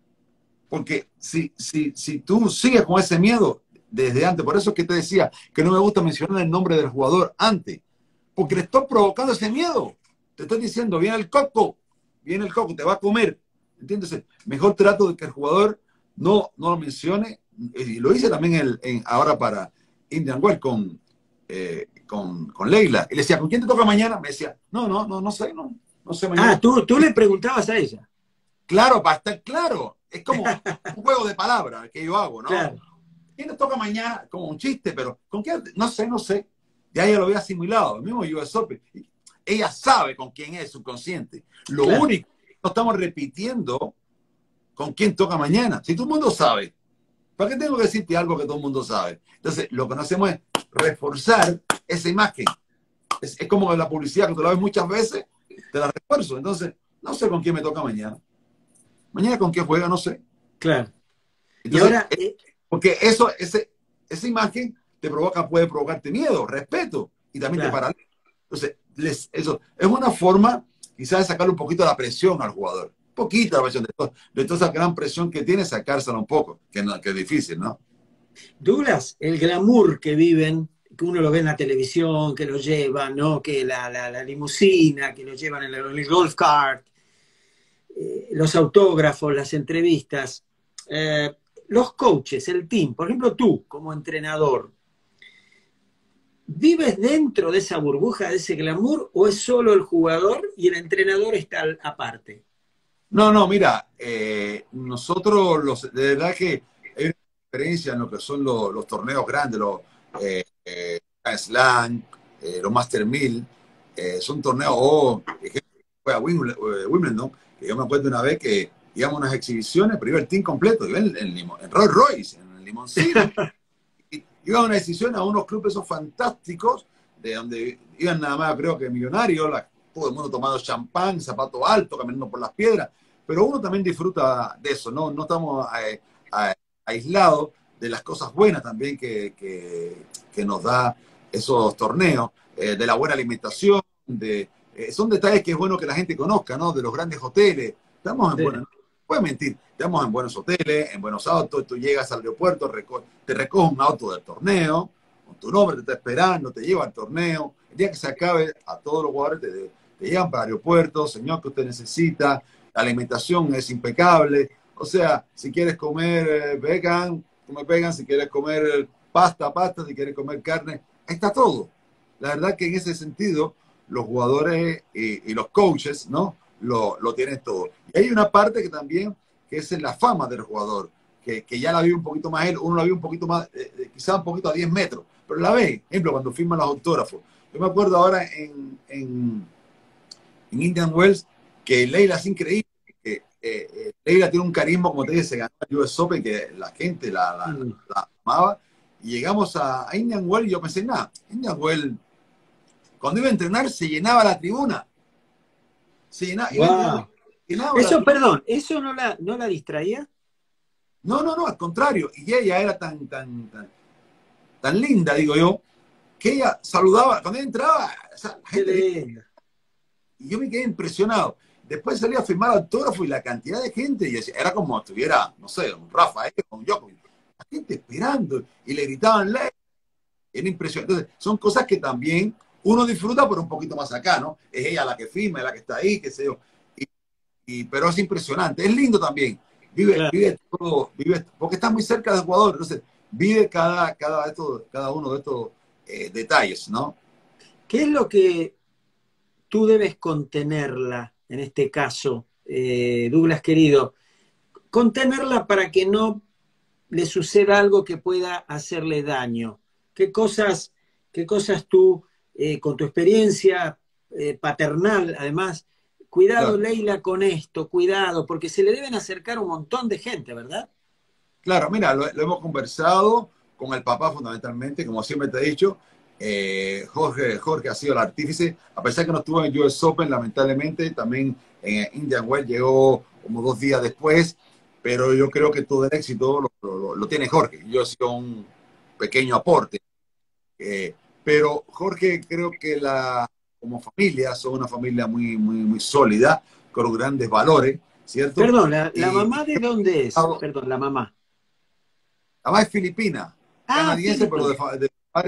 Porque si, si, si tú sigues con ese miedo desde antes, por eso es que te decía que no me gusta mencionar el nombre del jugador antes, porque le estoy provocando ese miedo. Te estoy diciendo, viene el coco, viene el coco, te va a comer. ¿Entiendes? Mejor trato de que el jugador no, no lo mencione. Y lo hice también el, en, ahora para Indian Wells con, eh, con, con Leila. Y le decía, ¿con quién te toca mañana? Me decía, no, no, no, no sé, no, no sé mañana. Ah, tú, tú le preguntabas a ella. Claro, para estar claro. Es como un juego de palabras que yo hago, ¿no? Claro. ¿Quién te toca mañana? Como un chiste, pero ¿con quién? No sé, no sé. Ya ella lo había asimilado, el mismo U S Open. Ella sabe con quién es subconsciente. Lo Claro. único que no estamos repitiendo con quién toca mañana. Si todo el mundo sabe, ¿para qué tengo que decirte algo que todo el mundo sabe? Entonces, lo que no hacemos es reforzar esa imagen. Es, es como la publicidad que tú la ves muchas veces, te la refuerzo. Entonces, no sé con quién me toca mañana. Mañana con quién juega, no sé. Claro. Entonces, Y ahora, eh, porque eso, ese, esa imagen te provoca, puede provocarte miedo, respeto y también claro. te paraliza. Entonces, les, eso es una forma quizás de sacarle un poquito la presión al jugador. Un poquito la presión, de, todo, de toda esa gran presión que tiene, sacársela un poco, que, no, que es difícil, ¿no? Douglas, el glamour que viven, que uno lo ve en la televisión, que lo llevan, ¿no? Que la, la, la limusina, que lo llevan en el, en el golf cart, eh, los autógrafos, las entrevistas, eh, los coaches, el team, por ejemplo tú como entrenador, ¿vives dentro de esa burbuja, de ese glamour, o es solo el jugador y el entrenador está aparte? No, no, mira, eh, nosotros, los, de verdad que hay una diferencia en lo que son los, los torneos grandes, los eh, eh, Grand Slam, eh, los Master mil. Eh, son torneos, o fue a Wimbledon, que yo me acuerdo una vez que íbamos a unas exhibiciones, pero iba el team completo, iba en, en, en Rolls Royce, en el limoncino, y iba a una exhibición a unos clubes esos fantásticos, de donde iban nada más, creo que millonarios, la, todo el mundo tomando champán, zapato alto, caminando por las piedras, pero uno también disfruta de eso, no, no estamos eh, eh, aislados de las cosas buenas también que, que, que nos da esos torneos, eh, de la buena alimentación, de, eh, son detalles que es bueno que la gente conozca, ¿no? De los grandes hoteles. Estamos en Sí. buenos, no puedes mentir, estamos en buenos hoteles, en buenos autos, tú llegas al aeropuerto, reco te recoge un auto del torneo, con tu nombre te está esperando, te lleva al torneo, el día que se acabe, a todos los jugadores te, te llevan para el aeropuerto, señor, que usted necesita, la alimentación es impecable, o sea, si quieres comer eh, vegan, come vegan, si quieres comer pasta, pasta, si quieres comer carne, ahí está todo. La verdad que en ese sentido, los jugadores y, y los coaches, ¿no? Lo, lo tienen todo. Y hay una parte que también, que es la fama del jugador, que, que ya la vive un poquito más él, uno la vive un poquito más, eh, quizá un poquito a diez metros, pero la ve, por ejemplo, cuando firman los autógrafos. Yo me acuerdo ahora en, en, en Indian Wells que Leila es increíble, que eh, eh, Leila tiene un carisma, como te dije, se ganó el U S Open, que la gente la, la, la, la amaba, y llegamos a, a Indian Wells y yo pensé, nada, Indian Wells, cuando iba a entrenar se llenaba la tribuna. Se llenaba, Wow. iba a entrenar, llenaba Eso, la perdón, ¿eso no la, no la distraía? No, no, no, al contrario. Y ella era tan, tan, tan, tan linda, digo yo, que ella saludaba, cuando ella entraba, o sea, la Qué gente, linda. y yo me quedé impresionado. Después salía a firmar autógrafo y la cantidad de gente, y decía, era como si estuviera, no sé, un Rafael con Djokovic. La gente esperando, y le gritaban, ley. Era impresionante. Entonces, son cosas que también uno disfruta, pero un poquito más acá, ¿no? Es ella la que firma, es la que está ahí, qué sé yo. Y, y, pero es impresionante, es lindo también. Vive, Claro. vive todo, vive, porque está muy cerca del jugador, entonces vive cada, cada, esto, cada uno de estos eh, detalles, ¿no? ¿Qué es lo que tú debes contenerla, en este caso, eh, Douglas querido? Contenerla para que no le suceda algo que pueda hacerle daño. ¿Qué cosas, qué cosas tú, eh, con tu experiencia eh, paternal, además, cuidado, Claro, Leila, con esto, cuidado, porque se le deben acercar un montón de gente, ¿verdad? claro, mira, lo, lo hemos conversado con el papá fundamentalmente, como siempre te he dicho. Eh, Jorge, Jorge ha sido el artífice, a pesar que no estuvo en el U S Open, lamentablemente, también en Indian Wells llegó como dos días después, pero yo creo que todo el éxito lo, lo, lo tiene Jorge. Yo he sido un pequeño aporte. Eh, pero Jorge, creo que la, como familia, son una familia muy, muy, muy sólida, con grandes valores, ¿cierto? Perdón, ¿la, la Y, mamá de dónde es? Perdón, la mamá. además es filipina, Ah, canadiense, pero de, Filipinas. de,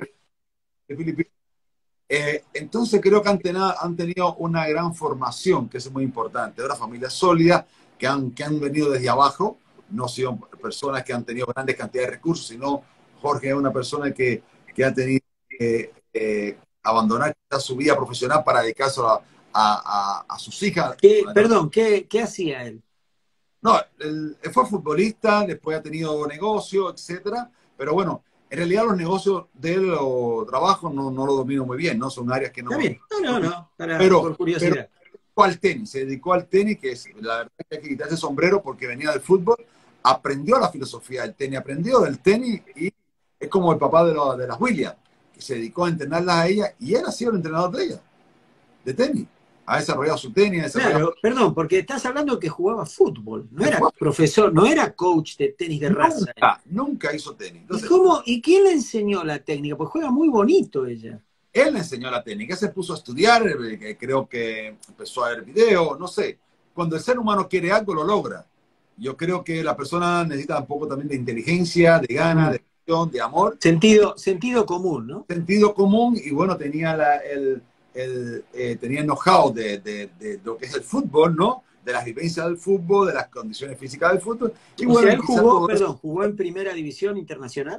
de Filipinas. Eh, entonces creo que han, tenido, han tenido una gran formación, que es muy importante, de una familia sólida, que han, que han venido desde abajo, no son personas que han tenido grandes cantidades de recursos, sino Jorge es una persona que, que ha tenido que eh, abandonar su vida profesional para dedicarse a, a, a, a sus hijas. ¿Qué, perdón, ¿qué, qué hacía él? No, él, él fue futbolista, después ha tenido negocio, etcétera, pero bueno, en realidad los negocios de él o trabajo no, no lo domino muy bien, ¿no? Son áreas que Está no... bien. No, no, no, para, Pero, por pero curiosidad. se dedicó al tenis, se dedicó al tenis, que es la verdad que hay que quitarse el sombrero porque venía del fútbol, aprendió la filosofía del tenis, aprendió del tenis y es como el papá de, lo, de las Williams, que se dedicó a entrenarlas a ella y él ha sido el entrenador de ella, de tenis. Ha desarrollado su tenis, ha desarrollado... Claro, perdón, porque estás hablando que jugaba fútbol, no era Después, profesor, no era coach de tenis de raza. él. nunca, nunca hizo tenis. ¿Y Entonces, cómo, y quién le enseñó la técnica? Pues juega muy bonito ella. él le enseñó la técnica, se puso a estudiar, eh, creo que empezó a ver videos, no sé. Cuando el ser humano quiere algo, lo logra. Yo creo que la persona necesita un poco también de inteligencia, de ganas, Mm. de pasión, de amor, Sentido, sentido común, ¿no? sentido común y bueno, tenía la, el, el eh, tenía el know-how de, de, de lo que es el fútbol, ¿no? De las vivencias del fútbol, de las condiciones físicas del fútbol. Y O bueno, sea, y él quizá jugó, todo eso. perdón, jugó en primera división internacional.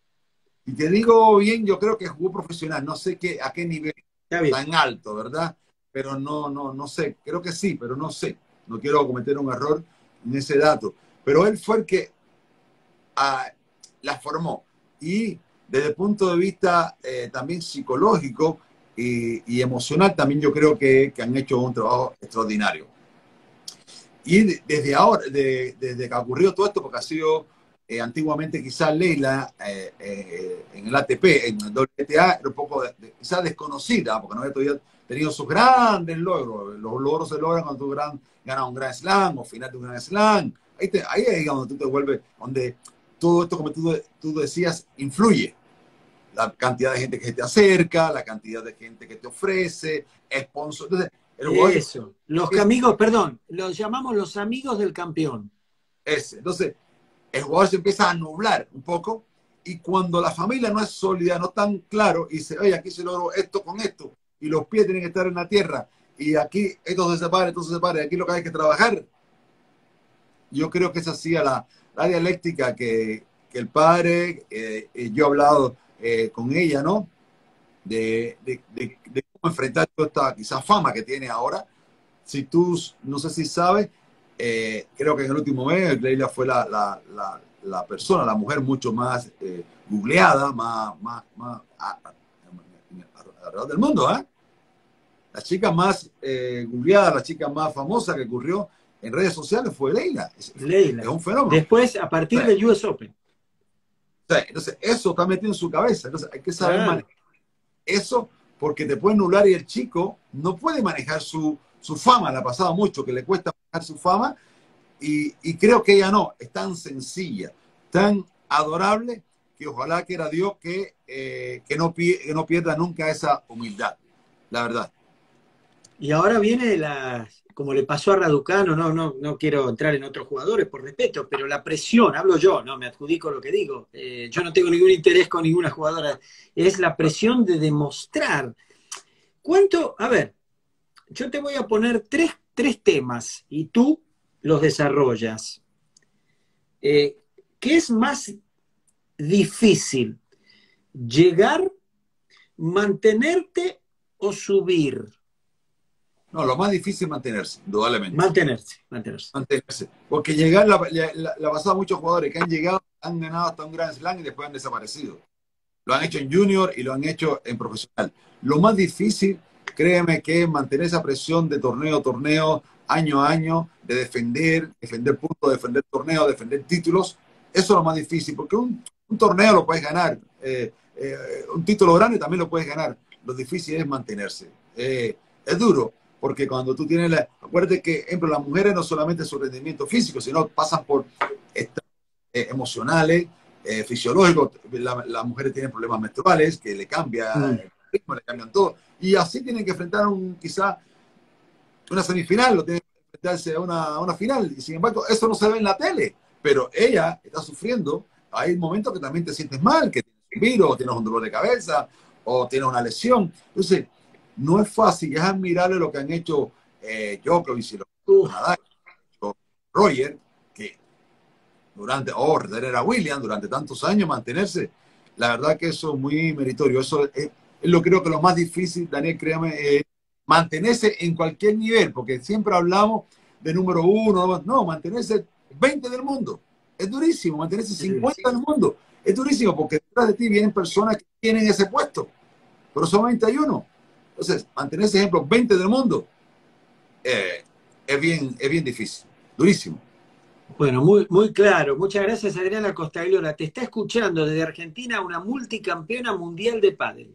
Y te digo bien, yo creo que jugó profesional, no sé qué, a qué nivel Está bien. tan alto, ¿verdad? Pero no, no, no sé, creo que sí, pero no sé. No quiero cometer un error en ese dato. Pero él fue el que ah, la formó. Y desde el punto de vista eh, también psicológico, y, y emocional también yo creo que, que han hecho un trabajo extraordinario. Y de, desde ahora, de, desde que ocurrió todo esto, porque ha sido eh, antiguamente quizás Leila eh, eh, en el A T P, en el W T A, era un poco de, de, quizás desconocida, porque no había todavía tenido sus grandes logros. Los logros se logran cuando tú gran, ganas un Grand Slam o final de un Grand Slam. Ahí, te, ahí es donde tú te vuelves, donde todo esto, como tú, tú decías, influye. La cantidad de gente que se te acerca, la cantidad de gente que te ofrece, sponsor. Entonces, el jugador Eso. Los es, amigos, perdón, los llamamos los amigos del campeón. ese. Entonces, el jugador se empieza a nublar un poco y cuando la familia no es sólida, no tan claro, y dice, oye, aquí se logró esto con esto, y los pies tienen que estar en la tierra, y aquí esto se separa, esto se separa, y aquí lo que hay que trabajar. Yo creo que esa sí la, la dialéctica que, que el padre, eh, yo he hablado eh, con ella, ¿no? De, de, de, de cómo enfrentar toda esta quizás fama que tiene ahora. Si tú, no sé si sabes, eh, creo que en el último mes Leila fue la, la, la, la persona, la mujer mucho más eh, googleada, más, más, más a, a, alrededor del mundo, ¿eh? La chica más eh, googleada, la chica más famosa que ocurrió en redes sociales fue Leila. Es, Leila. es un fenómeno. Después, a partir sí. del U S Open. Sí. Entonces, eso está metido en su cabeza. Entonces, hay que saber Ah. manejar eso porque te puede anular y el chico no puede manejar su, su fama. Le ha pasado mucho que le cuesta manejar su fama y, y creo que ella no. Es tan sencilla, tan adorable que ojalá quiera Dios que, eh, que, no, que no pierda nunca esa humildad. La verdad. Y ahora viene la, como le pasó a Raducanu, no, no, no quiero entrar en otros jugadores por respeto, pero la presión, hablo yo, no me adjudico lo que digo, eh, yo no tengo ningún interés con ninguna jugadora, es la presión de demostrar. ¿Cuánto? A ver, yo te voy a poner tres, tres temas y tú los desarrollas. Eh, ¿Qué es más difícil? ¿Llegar, mantenerte o subir? No, lo más difícil es mantenerse, indudablemente. Mantenerse, mantenerse. Mantenerse. Porque llegar, la, la, la pasado a muchos jugadores que han llegado, han ganado hasta un Grand Slam y después han desaparecido. Lo han hecho en junior y lo han hecho en profesional. Lo más difícil, créeme, que es mantener esa presión de torneo a torneo, año a año, de defender, defender puntos, defender torneos, defender títulos. Eso es lo más difícil, porque un, un torneo lo puedes ganar, eh, eh, un título grande también lo puedes ganar. Lo difícil es mantenerse. Eh, es duro. Porque cuando tú tienes la... Acuérdate que, por ejemplo, las mujeres no solamente su rendimiento físico, sino pasan por estados eh, emocionales, eh, fisiológicos. Las la mujeres tienen problemas menstruales, que le cambia mm. el ritmo, le cambian todo. Y así tienen que enfrentar un, quizá una semifinal, o tienen que enfrentarse a una, a una final. Y sin embargo, eso no se ve en la tele. Pero ella está sufriendo. Hay momentos que también te sientes mal, que tienes un virus, o tienes un dolor de cabeza, o tienes una lesión. Entonces, no es fácil, es admirable lo que han hecho eh, Djokovic y lo uh. Nadal, Roger, que durante, o oh, era William, durante tantos años mantenerse. La verdad que eso es muy meritorio. Eso es, es lo creo que lo más difícil, Daniel, créame, es mantenerse en cualquier nivel, porque siempre hablamos de número uno, no, mantenerse veinte del mundo. Es durísimo, mantenerse cincuenta del mundo. Es durísimo porque detrás de ti vienen personas que tienen ese puesto, pero son veinte y uno. Entonces, mantener ese ejemplo veinte del mundo eh, es, bien, es bien difícil, durísimo. Bueno, muy, muy claro. Muchas gracias, Adriana Costagliola. Te está escuchando desde Argentina una multicampeona mundial de pádel.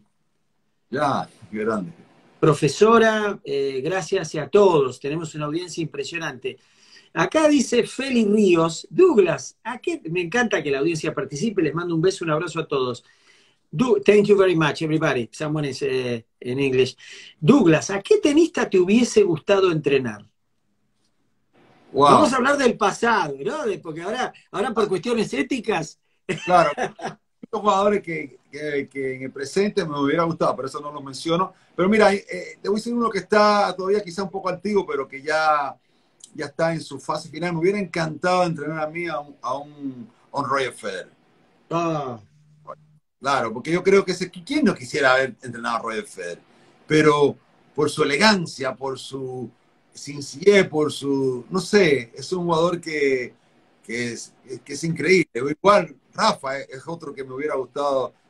Ya, qué grande. Profesora, eh, gracias a todos. Tenemos una audiencia impresionante. Acá dice Feli Ríos. Douglas, ¿a qué? Me encanta que la audiencia participe. Les mando un beso, un abrazo a todos. Do, thank you very much, everybody. Someone is uh, in English. Douglas, ¿a qué tenista te hubiese gustado entrenar? Wow. Vamos a hablar del pasado, ¿no? Porque ahora, ahora por cuestiones éticas. Claro, muchos jugadores que, que, que en el presente me hubiera gustado, pero eso no lo menciono. Pero mira, eh, te voy a decir uno que está todavía quizá un poco antiguo, pero que ya, ya está en su fase final. Me hubiera encantado entrenar a mí a un, a un, a un Roger Federer. Ah. Claro, porque yo creo que ese, ¿quién no quisiera haber entrenado a Roger Federer? Pero por su elegancia, por su sencillez, por su, no sé, es un jugador que, que, es, que es increíble. Igual Rafa es otro que me hubiera gustado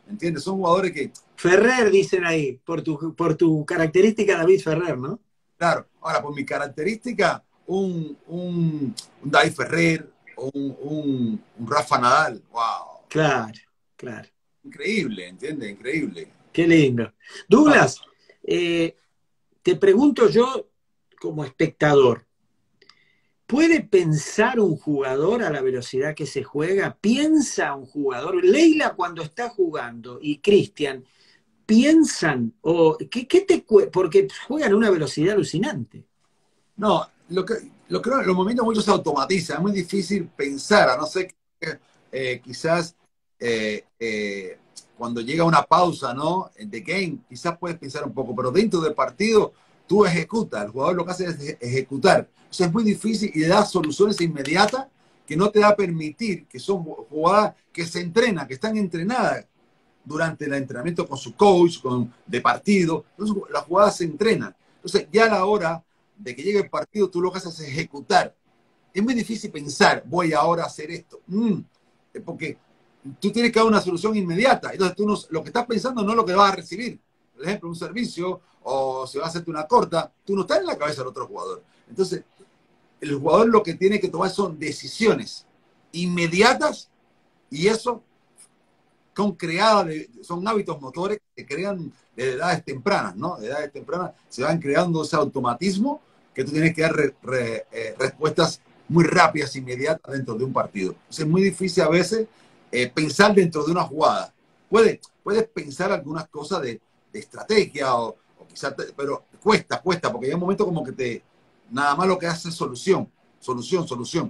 ¿entiendes? Son jugadores que, Ferrer, dicen ahí, por tu, por tu característica David Ferrer, ¿no? claro, ahora por mi característica, un, un, un David Ferrer, o un, un, un Rafa Nadal, wow, Claro, claro. increíble, ¿entiendes? Increíble. Qué lindo. Ah, Douglas, eh, te pregunto yo como espectador, ¿puede pensar un jugador a la velocidad que se juega? ¿Piensa un jugador? Leila cuando está jugando y Cristian, ¿piensan? O, ¿qué, qué te cue- porque juegan a una velocidad alucinante. no, lo que, lo que los momentos muchos se automatizan, es muy difícil pensar, a no ser que eh, quizás eh, eh, cuando llega una pausa, ¿no? De game, quizás puedes pensar un poco, pero dentro del partido tú ejecutas, el jugador lo que hace es ejecutar. O sea, es muy difícil y le da soluciones inmediatas que no te va a permitir, que son jugadas que se entrenan, que están entrenadas durante el entrenamiento con su coach, con, de partido. Entonces, las jugadas se entrenan. Entonces, ya a la hora de que llegue el partido, tú lo que haces es ejecutar. Es muy difícil pensar, voy ahora a hacer esto. Mm, porque tú tienes que dar una solución inmediata. Entonces, tú no, lo que estás pensando no es lo que vas a recibir. Por ejemplo, un servicio o si vas a hacerte una corta, tú no estás en la cabeza del otro jugador. Entonces, el jugador lo que tiene que tomar son decisiones inmediatas y eso son creadas, de, son hábitos motores que se crean de edades tempranas, ¿no? De edades tempranas se van creando ese automatismo que tú tienes que dar re, re, eh, respuestas muy rápidas, inmediatas dentro de un partido. Entonces es muy difícil a veces eh, pensar dentro de una jugada. Puedes, puedes pensar algunas cosas de, de estrategia, o, o quizás, te, pero cuesta, cuesta, porque hay un momento como que te, nada más lo que hace es solución, solución, solución.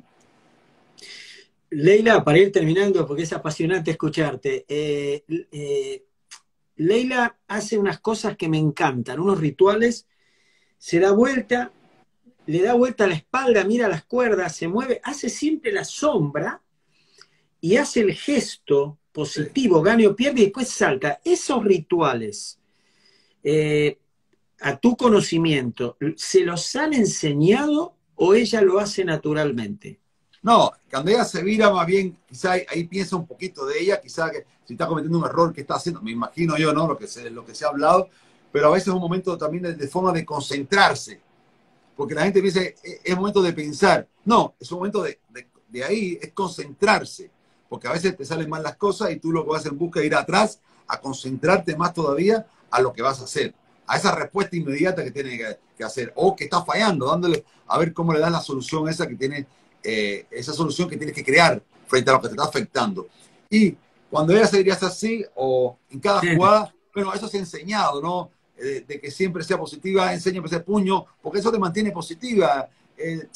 Leila, para ir terminando, porque es apasionante escucharte, eh, eh, Leila hace unas cosas que me encantan, unos rituales, se da vuelta, le da vuelta a la espalda, mira las cuerdas, se mueve, hace siempre la sombra y hace el gesto Sí. positivo, gane o pierde, y después salta. Esos rituales, eh, a tu conocimiento, ¿se los han enseñado o ella lo hace naturalmente? No, cuando ella se vira, más bien, quizá ahí, ahí piensa un poquito de ella, quizá que si está cometiendo un error que está haciendo, me imagino yo, ¿no? Lo que se, lo que se ha hablado, pero a veces es un momento también de, de forma de concentrarse, porque la gente piensa, es, es momento de pensar. No, es un momento de, de, de ahí, es concentrarse, porque a veces te salen mal las cosas y tú lo que vas en busca de ir atrás a concentrarte más todavía a lo que vas a hacer, a esa respuesta inmediata que tiene que, que hacer, o que está fallando, dándole a ver cómo le das la solución esa que tiene, eh, esa solución que tienes que crear frente a lo que te está afectando. Y cuando ella se diría así, o en cada jugada, bueno, eso se ha enseñado, ¿no? De, de que siempre sea positiva, enseña ese puño, porque eso te mantiene positiva, eh,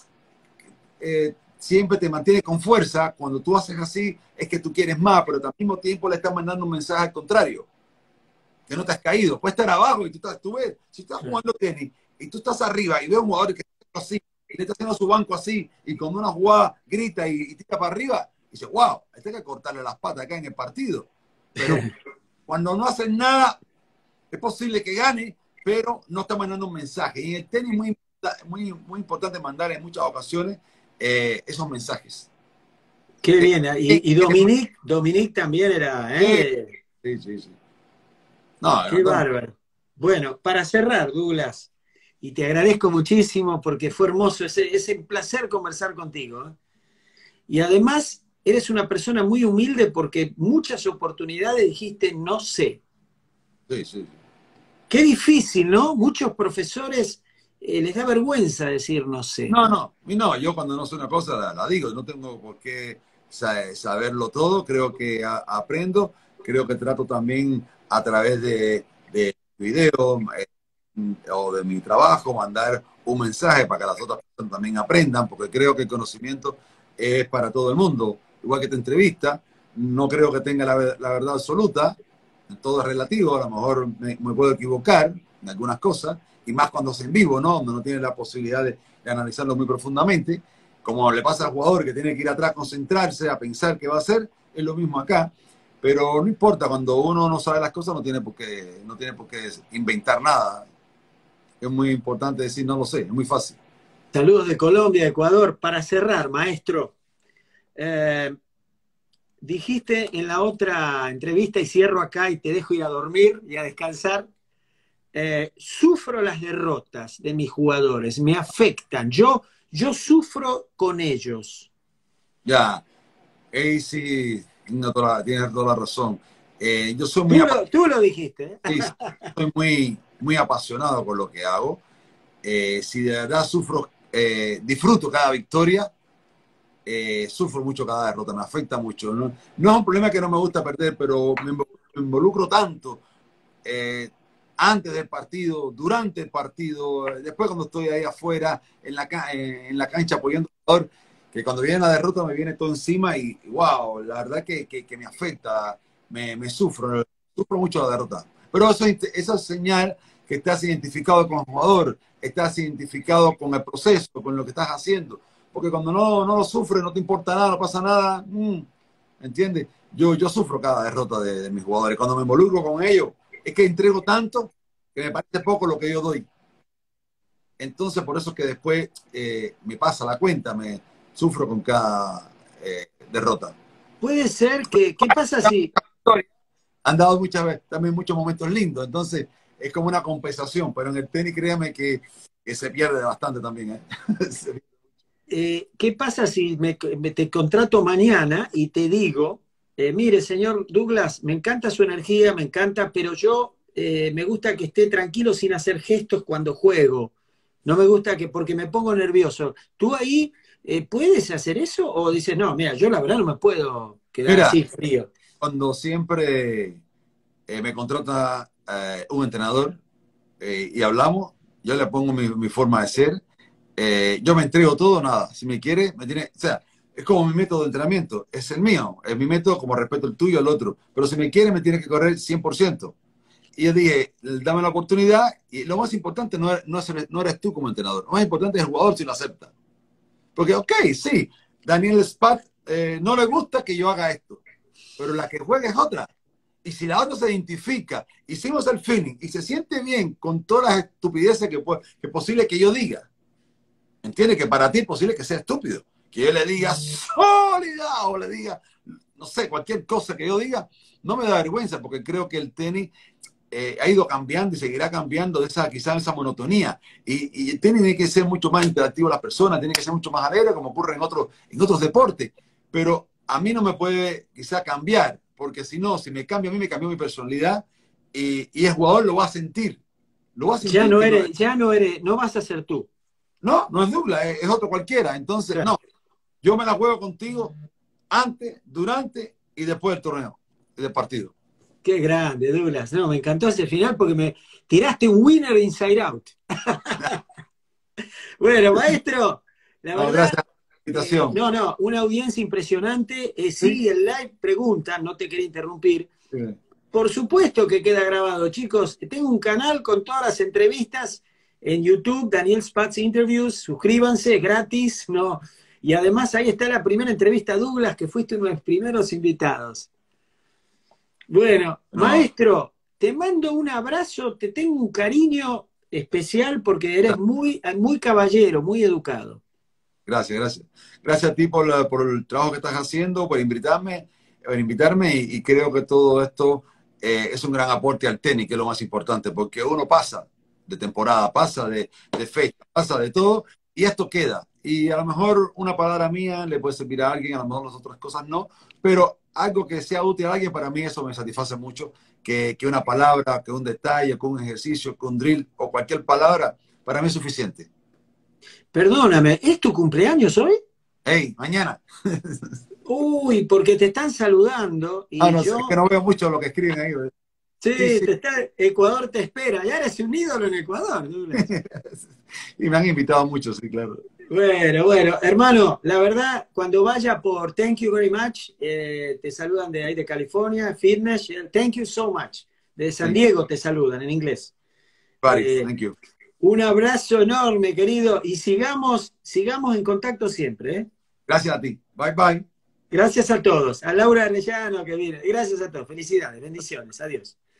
eh, siempre te mantiene con fuerza. Cuando tú haces así, es que tú quieres más, pero al mismo tiempo le estás mandando un mensaje al contrario, que no te has caído. Puedes estar abajo y tú, estás, tú ves, si estás jugando tenis y tú estás arriba y ves a un jugador que está así, y le está haciendo su banco así, y con una jugada grita y, y tira para arriba, y dice, wow, este hay que cortarle las patas acá en el partido. Pero cuando no hacen nada, es posible que gane, pero no está mandando un mensaje. Y en el tenis es muy, muy, muy importante mandar en muchas ocasiones eh, esos mensajes. Qué De, bien, y, y Dominique, Dominique también era, de, ¿eh? sí, sí, sí. No, Qué no, bárbaro. Bueno, para cerrar, Douglas, y te agradezco muchísimo porque fue hermoso, ese, ese placer conversar contigo, ¿eh? Y además, eres una persona muy humilde porque muchas oportunidades dijiste no sé. sí, sí. Qué difícil, ¿no? Muchos profesores eh, les da vergüenza decir no sé. No, no, y no, yo cuando no sé una cosa la, la digo, no tengo por qué sa- saberlo todo, creo que a- aprendo, creo que trato también a través de, de video eh, o de mi trabajo mandar un mensaje para que las otras personas también aprendan, porque creo que el conocimiento es para todo el mundo, igual que esta entrevista, no creo que tenga la, ver- la verdad absoluta, todo es relativo, a lo mejor me, me puedo equivocar en algunas cosas, y más cuando es en vivo, ¿no? Donde no tiene la posibilidad de, de analizarlo muy profundamente, como le pasa al jugador que tiene que ir atrás, concentrarse, a pensar qué va a hacer, es lo mismo acá, pero no importa, cuando uno no sabe las cosas no tiene por qué, no tiene por qué inventar nada, es muy importante decir no lo sé, es muy fácil. Saludos de Colombia, Ecuador. Para cerrar, maestro, eh, dijiste en la otra entrevista, y cierro acá y te dejo ir a dormir y a descansar, eh, sufro las derrotas de mis jugadores, me afectan, yo, yo sufro con ellos. Ya, ahí sí, no, toda, tienes toda la razón. Eh, yo soy muy, Tú lo, tú lo dijiste. ¿eh? sí, sí, soy muy, muy apasionado con lo que hago. Eh, si de verdad sufro, eh, disfruto cada victoria, eh, sufro mucho cada derrota, me afecta mucho. ¿no? No es un problema que no me gusta perder, pero me involucro, me involucro tanto eh, antes del partido, durante el partido, después cuando estoy ahí afuera, en la, en la cancha apoyando al jugador, que cuando viene la derrota me viene todo encima y, wow, la verdad que, que, que me afecta, me, me, sufro, sufro mucho la derrota. Pero eso, eso es señal que estás identificado con el jugador, estás identificado con el proceso, con lo que estás haciendo. Porque cuando no, no lo sufres, no te importa nada, no pasa nada, mmm, ¿entiendes? Yo, yo sufro cada derrota de, de mis jugadores. Cuando me involucro con ellos, es que entrego tanto que me parece poco lo que yo doy. Entonces, por eso es que después eh, me pasa la cuenta, me sufro con cada eh, derrota. Puede ser que, ¿qué pasa si...? Han dado muchas veces, también muchos momentos lindos, entonces es como una compensación, pero en el tenis créame que, que se pierde bastante también. ¿eh? eh, ¿Qué pasa si me, me, te contrato mañana y te digo, eh, mire, señor Douglas, me encanta su energía, me encanta, pero yo eh, me gusta que esté tranquilo sin hacer gestos cuando juego. No me gusta que, porque me pongo nervioso. ¿Tú ahí eh, puedes hacer eso? O dices, no, mira, yo la verdad no me puedo quedar Mira, así frío. Cuando siempre eh, me contrata eh, un entrenador eh, y hablamos, yo le pongo mi, mi forma de ser, eh, yo me entrego todo o nada. Si me quiere, me tiene, o sea, es como mi método de entrenamiento, es el mío, es mi método como respeto el tuyo al otro, pero si me quiere, me tiene que correr cien por ciento. Y yo dije, dame la oportunidad, y lo más importante no, es, no, es, no eres tú como entrenador, lo más importante es el jugador si lo acepta. Porque, ok, sí, Daniel Spath eh, no le gusta que yo haga esto, pero la que juega es otra. Y si la otra se identifica, hicimos el feeling y se siente bien con todas las estupideces que, que es posible que yo diga, entiende que para ti es posible que sea estúpido, que yo le diga sólida o le diga, no sé, cualquier cosa que yo diga, no me da vergüenza porque creo que el tenis eh, ha ido cambiando y seguirá cambiando de esa, quizás esa monotonía. Y, y el tenis tiene que ser mucho más interactivo a las personas, tiene que ser mucho más alegre como ocurre en otros, en otros deportes. Pero a mí no me puede quizá cambiar, porque si no, si me cambia a mí, me cambió mi personalidad y, y el jugador lo va a sentir. Lo va a sentir Ya no no eres, es, ya no eres, no vas a ser tú. no, no es Douglas, es, es otro cualquiera. Entonces, claro. no, yo me la juego contigo antes, durante y después del torneo, del partido. Qué grande, Douglas. No, me encantó ese final porque me tiraste un winner inside out. Bueno, maestro, la no, verdad... gracias. Eh, no, no, una audiencia impresionante. Eh, ¿Sí? sigue el live, pregunta, no te quería interrumpir. Sí. Por supuesto que queda grabado, chicos. Tengo un canal con todas las entrevistas en YouTube, Daniel Spath Interviews. Suscríbanse, es gratis. No. Y además ahí está la primera entrevista a Douglas, que fuiste uno de los primeros invitados. Bueno, no. Maestro, te mando un abrazo, te tengo un cariño especial porque eres muy, muy caballero, muy educado. Gracias, gracias. Gracias a ti por, la, por el trabajo que estás haciendo, por invitarme, por invitarme y, y creo que todo esto eh, es un gran aporte al tenis, que es lo más importante, porque uno pasa de temporada, pasa de, de fecha, pasa de todo y esto queda. Y a lo mejor una palabra mía le puede servir a alguien, a lo mejor las otras cosas no, pero algo que sea útil a alguien, para mí eso me satisface mucho, que, que una palabra, que un detalle, que un ejercicio, que un drill o cualquier palabra, para mí es suficiente. Perdóname, ¿es tu cumpleaños hoy? Hey, mañana. Uy, porque te están saludando y ah, no, yo... es que no veo mucho lo que escriben ahí. Sí, sí, sí. Te está... Ecuador te espera. Ya eres un ídolo en Ecuador, Douglas. Y me han invitado mucho, sí, claro. Bueno, bueno, hermano, la verdad, cuando vaya por Thank You Very Much, eh, te saludan de ahí de California, Fitness, Thank You So Much. De San Diego te saludan en inglés. Paris, Eh, thank you. Un abrazo enorme, querido, y sigamos, sigamos en contacto siempre. ¿eh? Gracias a ti. Bye, bye. Gracias a todos. A Laura Arellano que viene. Gracias a todos. Felicidades, bendiciones. Adiós.